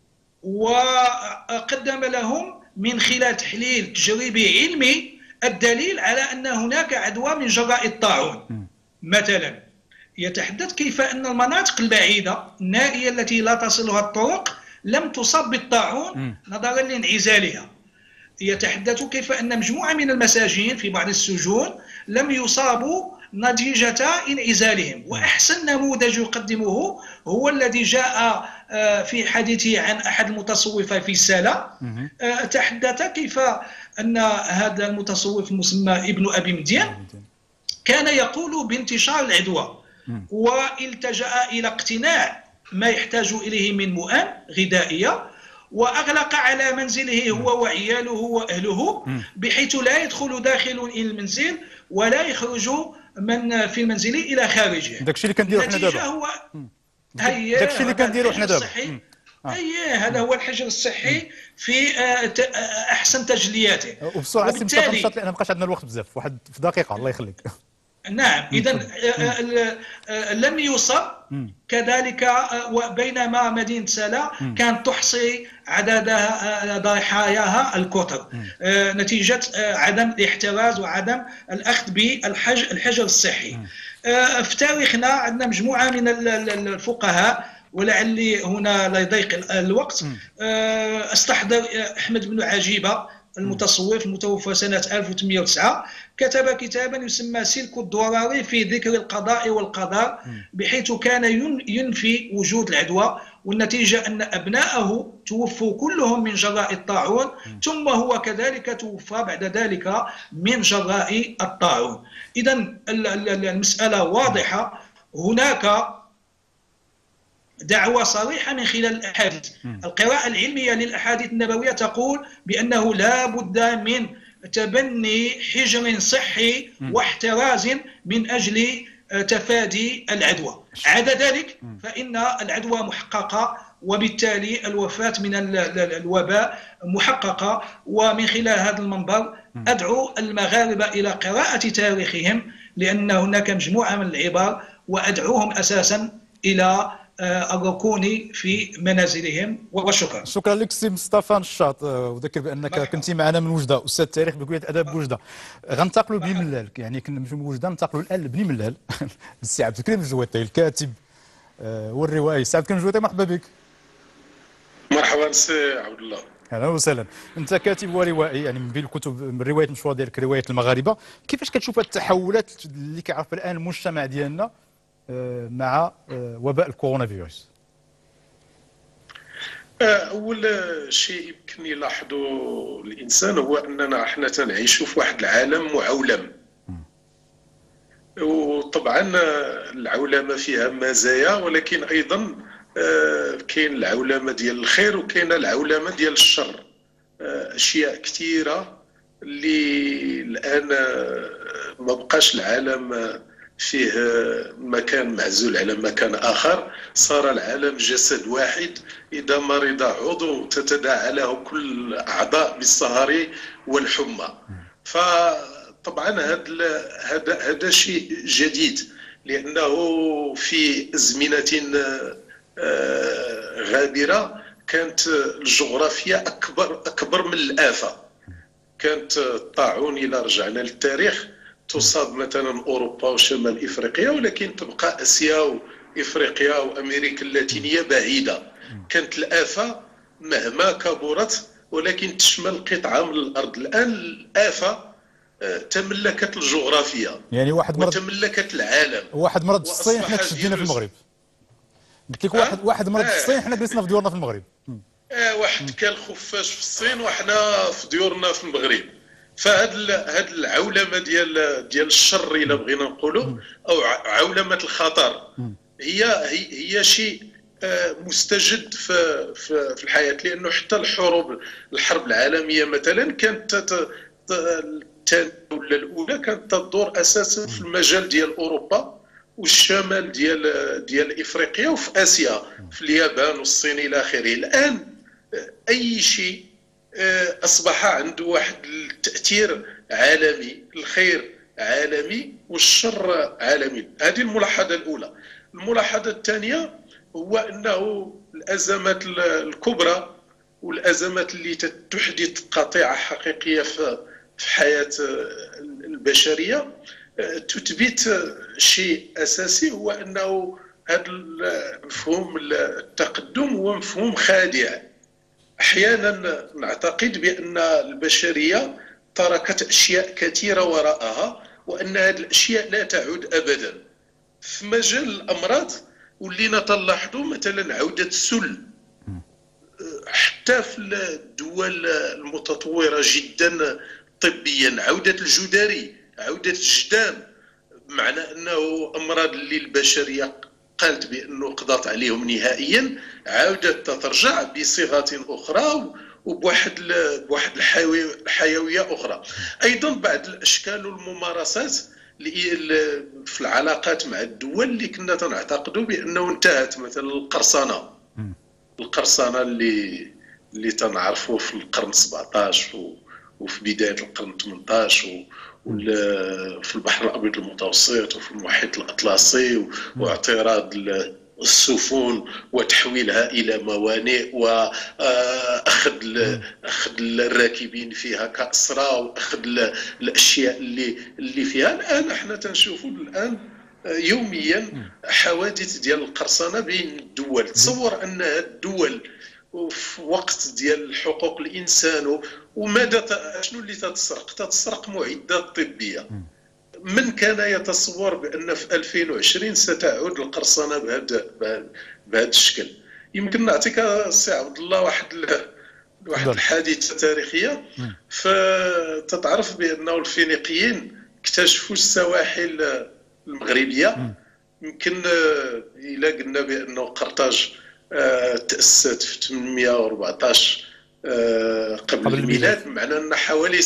وقدم لهم من خلال تحليل تجريبي علمي الدليل على أن هناك عدوى من جراء الطاعون. مثلا يتحدث كيف أن المناطق البعيدة النائية التي لا تصلها الطرق لم تصب بالطاعون نظرا لانعزالها. يتحدث كيف أن مجموعة من المساجين في بعض السجون لم يصابوا نتيجة انعزالهم. وأحسن نموذج يقدمه هو الذي جاء في حديثه عن أحد المتصوفة في سلا. تحدث كيف أن هذا المتصوف المسمى ابن أبي مدين كان يقول بانتشار العدوى، والتجأ إلى اقتناء ما يحتاج إليه من مؤن غذائية، وأغلق على منزله هو وعياله وأهله بحيث لا يدخل داخل إلى المنزل ولا يخرج من في المنزل إلى خارجه. داكشي اللي كنديرو حنا دابا. هو داكشي اللي كنديرو حنا دابا. هذا هو الحجر الصحي في أحسن تجلياته. وبسرعة سي مصطفى نشاط لأن مابقاش عندنا الوقت بزاف، واحد في دقيقة الله يخليك. نعم، إذا لم يصب كذلك، وبينما مدينة سلا كانت تحصي عدد ضحاياها الكثر نتيجة عدم الاحتراز وعدم الأخذ بالحجر الصحي. في تاريخنا عندنا مجموعة من الفقهاء، ولعلي هنا لا يضيق الوقت استحضر أحمد بن عجيبة المتصوف المتوفى سنة 1809، كتب كتابا يسمى سلك الدراري في ذكر القضاء والقدر، بحيث كان ينفي وجود العدوى، والنتيجة أن أبناءه توفوا كلهم من جراء الطاعون، ثم هو كذلك توفى بعد ذلك من جراء الطاعون. إذن المسألة واضحة، هناك دعوة صريحة من خلال الأحاديث. القراءة العلمية للأحاديث النبوية تقول بأنه لا بد من تبني حجر صحي واحتراز من أجل تفادي العدوى. عدا ذلك فإن العدوى محققة، وبالتالي الوفاة من الوباء محققة. ومن خلال هذا المنبر أدعو المغاربة إلى قراءة تاريخهم، لأن هناك مجموعة من العبار، وأدعوهم أساسا إلى الركون في منازلهم. وشكرا. شكرا لك سي مصطفى نشاط، وذكر بانك كنتي معنا من وجده، استاذ تاريخ بكليه اداب بوجده. غنتقلوا بني ملال، يعني كنا من وجده ننتقلوا الان لبني ملال السي عبد الكريم الجويطي الكاتب والروائي. سي عبد الكريم الجويطي مرحبا بك. مرحبا سي عبد الله. اهلا وسهلا. انت كاتب وروائي، يعني من بين الكتب من الروايات المشهوره ديالك روايه المغاربه. كيفاش كتشوف التحولات اللي كيعرف الان المجتمع ديالنا مع وباء الكورونا فيروس؟ أول شيء يمكن يلاحظه الإنسان هو أننا احنا تنعيش في واحد العالم معولم، وطبعا العولمة فيها مزايا، ولكن أيضا كاين العولمة ديال الخير وكاين العولمة ديال الشر. أشياء كثيرة اللي الآن ما بقاش العالم فيه مكان معزول على مكان آخر، صار العالم جسد واحد، إذا مرض عضو تتداعى له كل الأعضاء بالسهر والحمى. فطبعا هذا شيء جديد، لأنه في أزمنة غابرة كانت الجغرافيا أكبر من الآفة. كانت الطاعون إلى رجعنا للتاريخ تصاب مثلا أوروبا وشمال إفريقيا، ولكن تبقى آسيا وإفريقيا وأمريكا اللاتينية بعيدة. كانت الآفة مهما كبرت ولكن تشمل قطعة من الأرض. الآن الآفة تملكت الجغرافيا، يعني واحد مرض وتملكت العالم. واحد مرض في الصين حنا تشدينا في المغرب. قلت لك واحد مرض في الصين حنا جلسنا في ديورنا في المغرب. واحد كان خفاش في الصين وحنا في ديورنا في المغرب. فهاد العولمه ديال الشر الا بغينا نقولوا، او عولمه الخطر، هي شيء مستجد في الحياه. لانه حتى الحرب العالميه مثلا كانت الاولى كانت تدور اساسا في المجال ديال اوروبا والشمال ديال افريقيا وفي اسيا، في اليابان والصين الى اخره. الان اي شيء اصبح عنده واحد التاثير عالمي، الخير عالمي والشر عالمي. هذه الملاحظة الأولى. الملاحظة الثانية هو أنه الأزمات الكبرى والأزمات اللي تحدث قطيعة حقيقية في حياة البشرية تثبت شيء أساسي، هو أنه هذا مفهوم التقدم هو مفهوم خادع. أحيانا نعتقد بأن البشرية تركت أشياء كثيرة وراءها وأن هذه الأشياء لا تعود أبدا. في مجال الأمراض ولينا تلاحظوا مثلا عودة السل، حتى في الدول المتطورة جدا طبيا، عودة الجدري، عودة الجدام، معنى أنه أمراض اللي البشرية قالت بأنه قضت عليهم نهائيا عودت تترجع بصيغة أخرى وبواحد الحيوية أخرى. أيضا بعض الأشكال والممارسات في العلاقات مع الدول اللي كنا تنعتقدوا بأنه انتهت، مثلا القرصنة اللي تنعرفوا في القرن 17 وفي بداية القرن 18 في البحر الأبيض المتوسط وفي المحيط الأطلسي، واعتراض السفن وتحويلها إلى موانئ وأخذ الراكبين فيها كأسرى وأخذ الأشياء اللي فيها. الآن احنا تنشوفوا الآن يوميا حوادث ديال القرصنة بين الدول. تصور أن الدول في وقت ديال حقوق الانسان وماذا شنو اللي تتسرق معدات طبيه. من كان يتصور بان في 2020 ستعود القرصنه بهذا الشكل؟ يمكن نعطيك السي عبد الله واحد الحادثه تاريخيه. فتتعرف بانه الفينيقيين اكتشفوا السواحل المغربيه. يمكن الا قلنا بانه قرطاج تأسست في 814 قبل الميلاد، معنى أن حوالي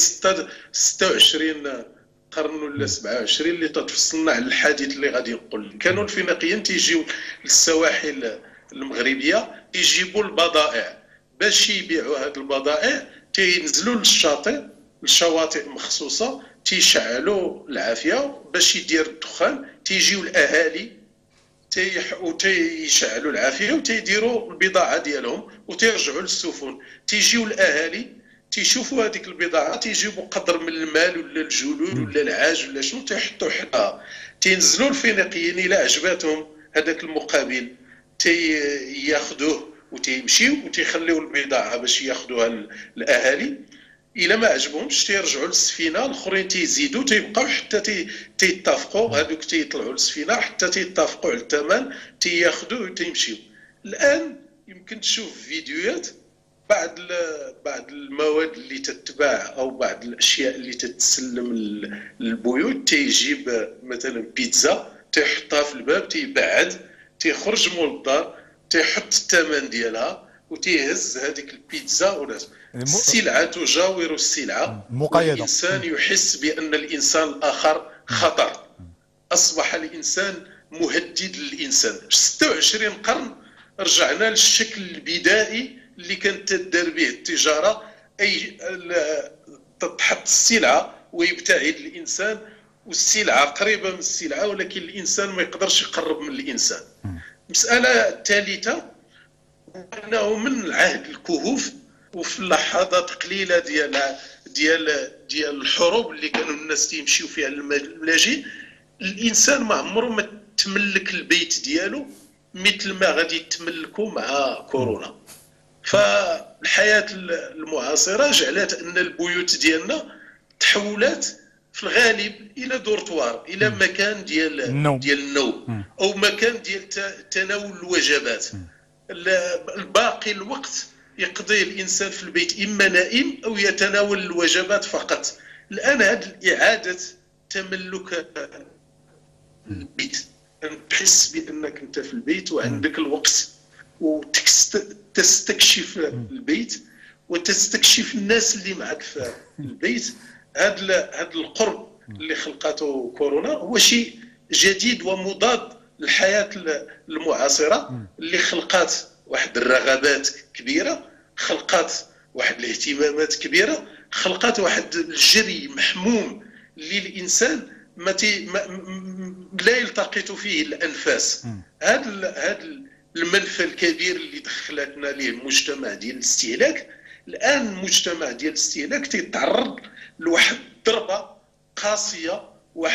26 قرن ولا 27 اللي تتفصلنا على الحديث اللي غادي نقول. كانوا الفينيقيين تيجيو للسواحل المغربية يجيبوا البضائع باش يبيعوا هذه البضائع، تينزلوا للشواطئ مخصوصة، تيشعلوا العافية باش يدير الدخان، تيجيو الأهالي وتيشعلوا العافيه وتيديروا البضاعه ديالهم وتيرجعوا للسفن. تيجيو الاهالي تيشوفوا هذيك البضاعه، تيجيبوا قدر من المال ولا الجلود ولا العاج ولا شنو، تيحطوا حداها، تينزلوا الفينيقيين الى عجباتهم هذاك المقابل تياخذوه وتيمشيو وتيخليو البضاعه باش ياخذوها الاهالي. إلا ما عجبهمش تيرجعوا للسفينه، الاخرين تيزيدوا تيبقاو حتى تيتفقوا، هذوك تيطلعوا للسفينه حتى تيتفقوا على الثمن، تياخذوا وتيمشيو. الان يمكن تشوف فيديوهات بعض المواد اللي تتباع او بعض الاشياء اللي تتسلم للبيوت، تيجيب مثلا بيتزا تيحطها في الباب، تيبعد، تيخرج مول الدار، تيحط الثمن ديالها وتيهز هذيك البيتزا. ولا السلعة تجاور السلعة، والإنسان يحس بأن الإنسان الآخر خطر. أصبح الإنسان مهدد للإنسان. 26 قرن رجعنا للشكل البدائي اللي كانت تدار به التجارة، أي تحط السلعة ويبتعد الإنسان، والسلعة قريبة من السلعة ولكن الإنسان ما يقدرش يقرب من الإنسان. المسألة الثالثة أنه من عهد الكهوف وفي اللحظات قليله ديال الحروب اللي كانوا الناس تيمشيو فيها الملاجئ، الانسان ما عمره ما تملك البيت ديالو مثل ما غادي تملكه مع كورونا. فالحياه المعاصره جعلت ان البيوت ديالنا تحولات في الغالب الى دورتوار، الى مكان ديال النوم او مكان ديال تناول الوجبات. الباقي الوقت يقضي الإنسان في البيت إما نائم أو يتناول الوجبات فقط. الآن هذه إعادة تملك البيت، أن تحس بأنك أنت في البيت وعندك الوقت وتستكشف البيت وتستكشف الناس اللي معك في البيت. هذا القرب اللي خلقته كورونا هو شيء جديد ومضاد للحياة المعاصرة اللي خلقات واحد الرغبات كبيرة، خلقات واحد الاهتمامات كبيرة، خلقات واحد الجري محموم اللي الإنسان لا يلتقط فيه الانفاس. هذا المنفى الكبير اللي دخلتنا ليه المجتمع ديال الاستهلاك. الان المجتمع ديال الاستهلاك تيتعرض لواحد الضربه قاسيه،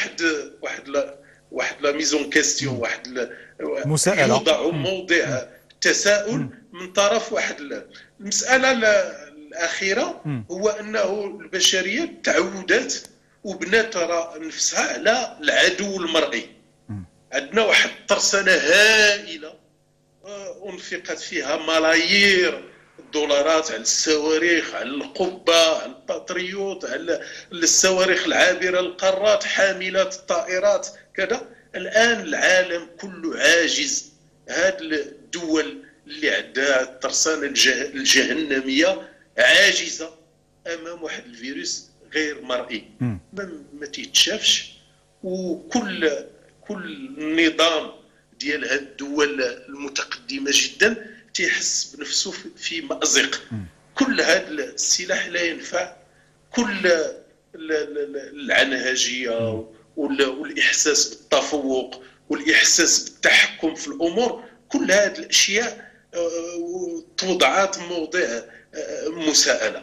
واحد لا ميزون كاستيون، واحد مساءلة يوضع موضع تساؤل من طرف واحد المساله الاخيره، هو انه البشريه تعودت وبنات ترى نفسها على العدو المرئي. عندنا واحد الترسانه هائله انفقت فيها ملايير الدولارات على الصواريخ، على القبه، على الباتريوت، على الصواريخ العابره للقارات، حاملات الطائرات كذا. الان العالم كله عاجز. هذه الدول اللي عندها الترسانه الجهنميه عاجزه امام واحد الفيروس غير مرئي ما تيتشافش. وكل النظام ديال هذه الدول المتقدمه جدا تيحس بنفسه في مأزق. كل هذا السلاح لا ينفع. كل العنهجيه والاحساس بالتفوق والاحساس بالتحكم في الامور، كل هذه الاشياء توضعات موضع مساءله.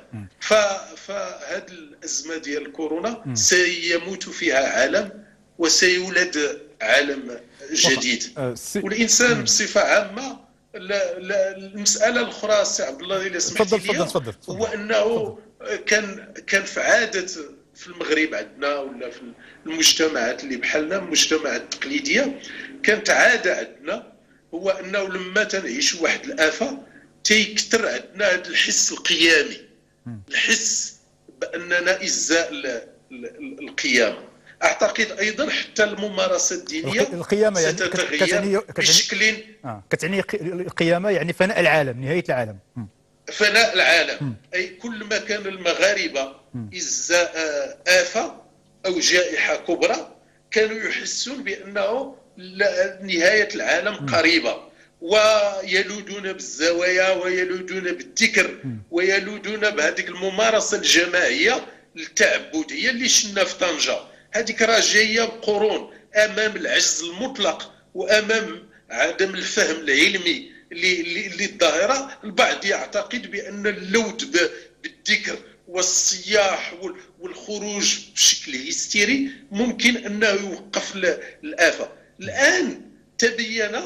فهذه الازمه ديال كورونا سيموت فيها عالم وسيولد عالم جديد. والانسان بصفه عامه. المساله الاخرى سي عبد الله الا سمحت لي، هو انه كان في عاده في المغرب عندنا ولا في المجتمعات اللي بحالنا، المجتمعات التقليديه، كانت عاده عندنا هو انه لما تنعيش واحد الافه تيكثر عندنا هذا الحس القيامي، الحس باننا ازاء القيامه. اعتقد ايضا حتى الممارسه الدينيه القيامه يعني ستتغير بشكل كتعني القيامه يعني فناء العالم، نهايه العالم، فناء العالم. اي كل ما كان المغاربه ازاء افه او جائحه كبرى كانوا يحسون بانه نهايه العالم قريبه، ويلودون بالزوايا ويلودون بالذكر ويلودون بهذيك الممارسه الجماعيه التعبديه اللي شفنا في طنجه. هذيك راه جايه بقرون امام العجز المطلق وامام عدم الفهم العلمي اللي الظاهره. البعض يعتقد بان اللود بالذكر والصياح والخروج بشكل هستيري ممكن انه يوقف الافه. الان تبين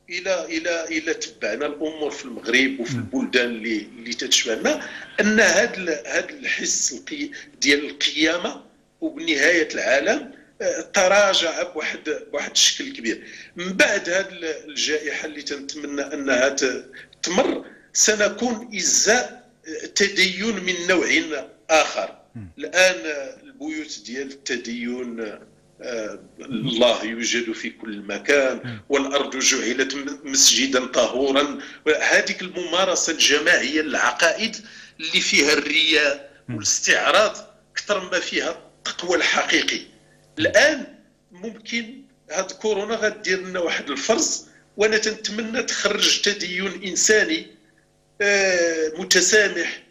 الى تبعنا الامور في المغرب وفي البلدان اللي تتشبهنا ان هذا الحس ديال القيامه وبنهايه العالم تراجع بواحد الشكل كبير. من بعد هذه الجائحه اللي تنتمنى انها تمر سنكون ازاء تدين من نوع اخر. الان البيوت ديال التدين الله يوجد في كل مكان، والارض جعلت مسجدا طهورا. هذيك الممارسه الجماعيه للعقائد اللي فيها الرياء والاستعراض اكثر ما فيها التقوى الحقيقي. الان ممكن هاد كورونا غدير لنا واحد الفرز، وانا تنتمنى تخرج تدين انساني متسامح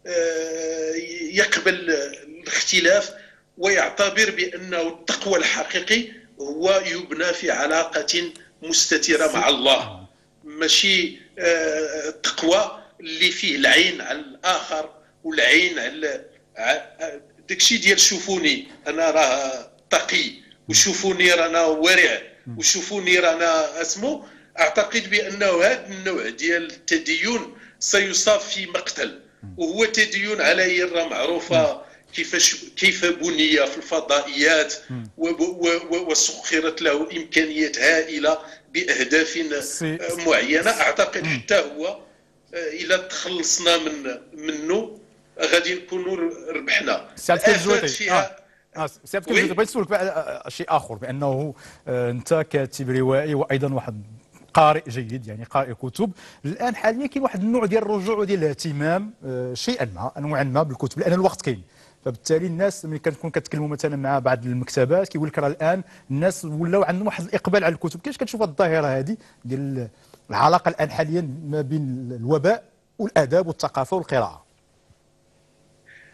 يقبل الاختلاف ويعتبر بانه التقوى الحقيقي هو يبنى في علاقه مستتره مع الله، ماشي التقوى اللي فيه العين على الاخر والعين على داكشي ديال شوفوني انا راه تقي وشوفوني رانا ورع وشوفوني رانا اسمو. اعتقد بانه هذا النوع ديال التدين سيصاب في مقتل، وهو تدين على يرى معروفه كيف بني في الفضائيات وسخرت له امكانيات هائله باهداف معينه. اعتقد حتى هو اذا تخلصنا منه غادي نكونوا ربحنا. الافات فيها سي عبد الكريم، بغيت نسولك شيء اخر، بانه انت كاتب روائي وايضا واحد قارئ جيد، يعني قارئ كتب. الان حاليا كاين واحد النوع ديال الرجوع وديال الاهتمام شيئا ما انواعا ما بالكتب، لان الوقت كاين. فبالتالي الناس ملي كتكون كتكلموا مثلا مع بعض المكتبات كيقول لك راه الان الناس ولاو عندهم واحد الاقبال على الكتب. كيفاش كتشوف الظاهره هذه ديال العلاقه الان حاليا ما بين الوباء والاداب والثقافه والقراءه؟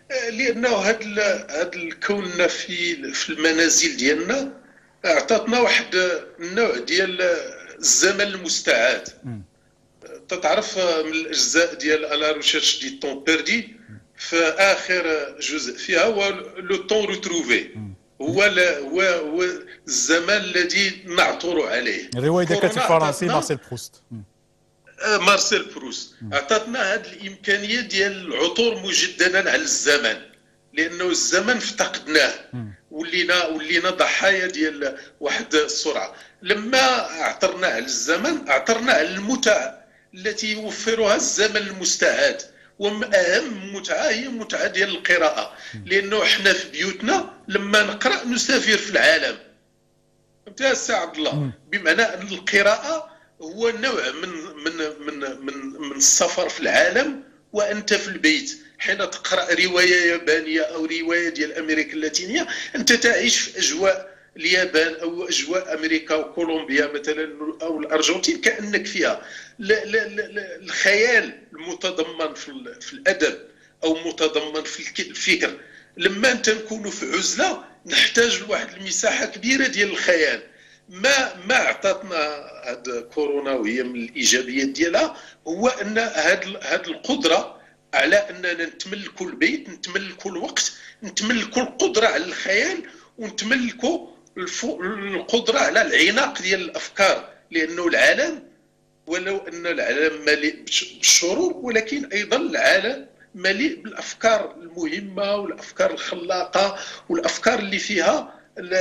لانه هذا الكون في المنازل ديالنا اعطتنا واحد النوع ديال الزمن المستعاد. تتعرف من الاجزاء ديال لا ريشيرش دي طون بيردي في اخر جزء فيها هو لو طون روتروفي، هو الزمن الذي نعثر عليه. الروايه ديال الكاتب الفرنسي مارسيل بروست. مارسيل بروست عطاتنا هذه الامكانيه ديال العثور مجددا على الزمن، لانه الزمن افتقدناه، ولينا ضحايا ديال واحد السرعه. لما عثرنا على الزمن عثرنا على المتع التي يوفرها الزمن المستعاد، واهم متعه هي متعه ديال القراءه، لانه احنا في بيوتنا لما نقرا نسافر في العالم. فهمت يا سي عبد الله؟ بمعنى ان القراءه هو نوع من السفر في العالم وانت في البيت. حين تقرا روايه يابانيه او روايه ديال امريكا اللاتينيه انت تعيش في اجواء اليابان او اجواء امريكا وكولومبيا مثلا او الارجنتين، كانك فيها. الخيال المتضمن في الادب او متضمن في الفكر، لما انت نكون في عزله نحتاج لواحد المساحه كبيره ديال الخيال. ما عطاتنا هاد كورونا، وهي من الايجابيات ديالها هو ان هاد القدره على اننا نتملكوا البيت، نتملكوا الوقت، نتملكوا القدره على الخيال، ونتملكوا القدره على العناق ديال الافكار. لانه العالم ولو ان العالم مليء بالشرور، ولكن ايضا العالم مليء بالافكار المهمه والافكار الخلاقه والافكار اللي فيها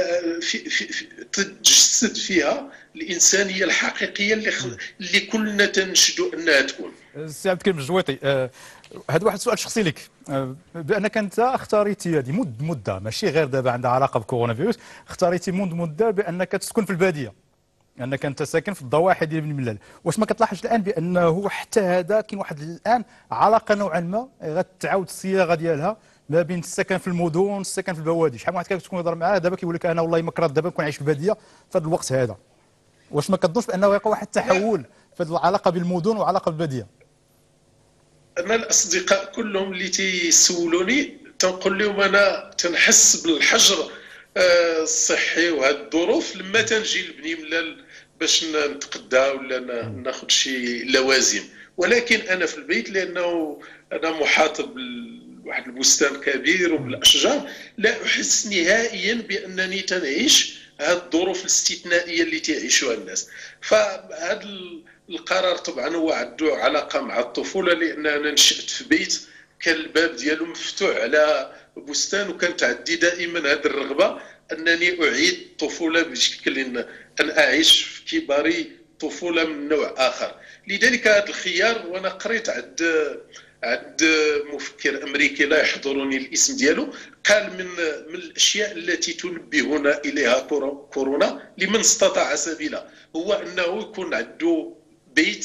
تتجسد فيها الانسانيه الحقيقيه اللي كلنا تنشدوا انها تكون. سي عبد الكريم الجويطي، هذا واحد السؤال شخصي لك، بانك انت اختاريتي هذه مده ماشي غير دابا عندها علاقه بكورونا فيروس، اختاريتي منذ مده بانك تسكن في الباديه، انك انت ساكن في الضواحي ديال بن ملال. واش ما كتلاحظش الان بانه حتى هذا كاين واحد الان علاقه نوعا ما غتعاود الصياغه ديالها ما بين السكن في المدن والسكن في البوادي؟ شحال من واحد كتكون يهضر معاه دابا كيقول لك انا والله ما كرهت دابا نكون عايش في الباديه في هذا الوقت هذا. واش ما كتظنش بانه يقع واحد التحول في هذه العلاقه بين المدن وعلاقه بالباديه؟ انا الاصدقاء كلهم اللي تيسولوني تنقول لهم انا تنحس بالحجر الصحي وهذه الظروف لما تنجي لبني ملال باش نتقدى ولا ناخذ شي لوازم. ولكن انا في البيت لانه انا محاط بواحد البستان كبير وبالاشجار، لا احس نهائيا بانني تنعيش هذه الظروف الاستثنائيه اللي تعيشها الناس. فهذا القرار طبعا هو عنده علاقه مع الطفوله، لان انا نشأت في بيت كان الباب ديالو مفتوح على بستان، وكانت عندي دائما هذه الرغبه انني اعيد الطفوله بشكل ان اعيش في كباري طفوله من نوع اخر. لذلك هذا الخيار، وانا قريت عند مفكر امريكي لا يحضرني الاسم ديالو، قال من الاشياء التي تنبهنا اليها كورونا لمن استطاع سبيلا هو انه يكون عنده بيت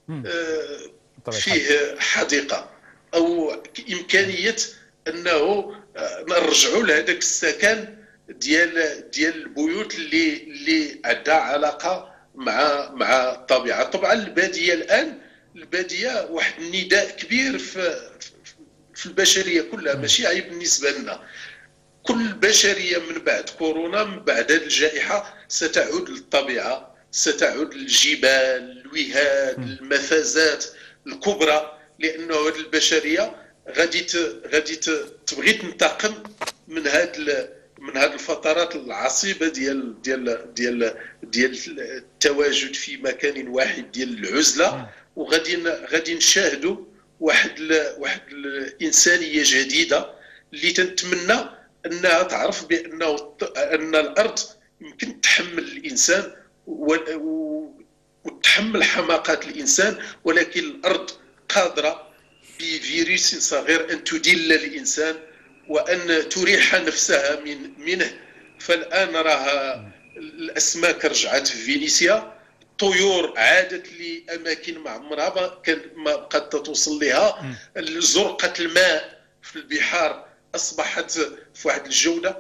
فيه حديقه او امكانيه انه نرجعوا لهذاك السكن ديال البيوت اللي عندها علاقه مع الطبيعه. طبعا الباديه الان واحد النداء كبير في البشريه كلها، ماشي عيب بالنسبه لنا. كل البشريه من بعد كورونا، من بعد هذه الجائحه، ستعود للطبيعه، ستعود للجبال، الوهاد، المفازات الكبرى، لانه هذه البشريه غادي تبغي تنتقم من هذه الفترات العصيبه ديال التواجد في مكان واحد، ديال العزله. وغادي نشاهدوا واحد الانسانيه جديده اللي تنتمنى انها تعرف ان الارض يمكن تحمل الانسان وتحمل حماقات الانسان، ولكن الارض قادره بفيروس صغير ان تدل الانسان وان تريح نفسها منه. فالان راه الاسماك رجعت في فينيسيا، الطيور عادت لاماكن ما عمرها ما بقات توصل لها، زرقه الماء في البحار اصبحت في واحد الجوده.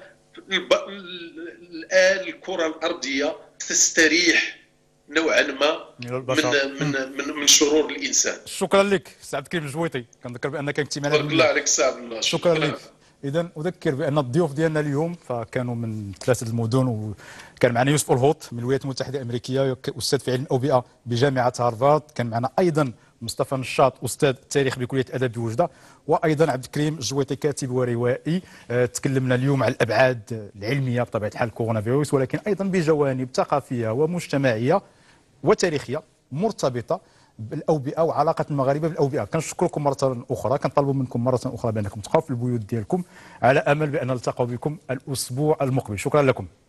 الان الكره الارضيه تستريح نوعا ما من شرور الانسان. شكرا لك سي عبد الكريم الجويطي، كنذكر بانك كنتي معنا. بارك الله عليك سي عبد الله. شكرا لك. اذا اذكر بان الضيوف ديالنا اليوم فكانوا من 3 المدن، وكان معنا يوسف الهوط من الولايات المتحده الامريكيه، استاذ في علم الاوبئه بجامعه هارفارد. كان معنا ايضا مصطفى نشاط استاذ التاريخ بكليه الادب بوجده، وايضا عبد الكريم الجويطي كاتب وروائي. تكلمنا اليوم على الابعاد العلميه بطبيعه الحال كورونا فيروس، ولكن ايضا بجوانب ثقافيه ومجتمعيه وتاريخيه مرتبطه بالاوبئه وعلاقه المغاربه بالاوبئه. كنشكركم مره اخرى، كنطلبوا منكم مره اخرى بانكم تبقاو في البيوت ديالكم، على امل بان نلتقي بكم الاسبوع المقبل. شكرا لكم.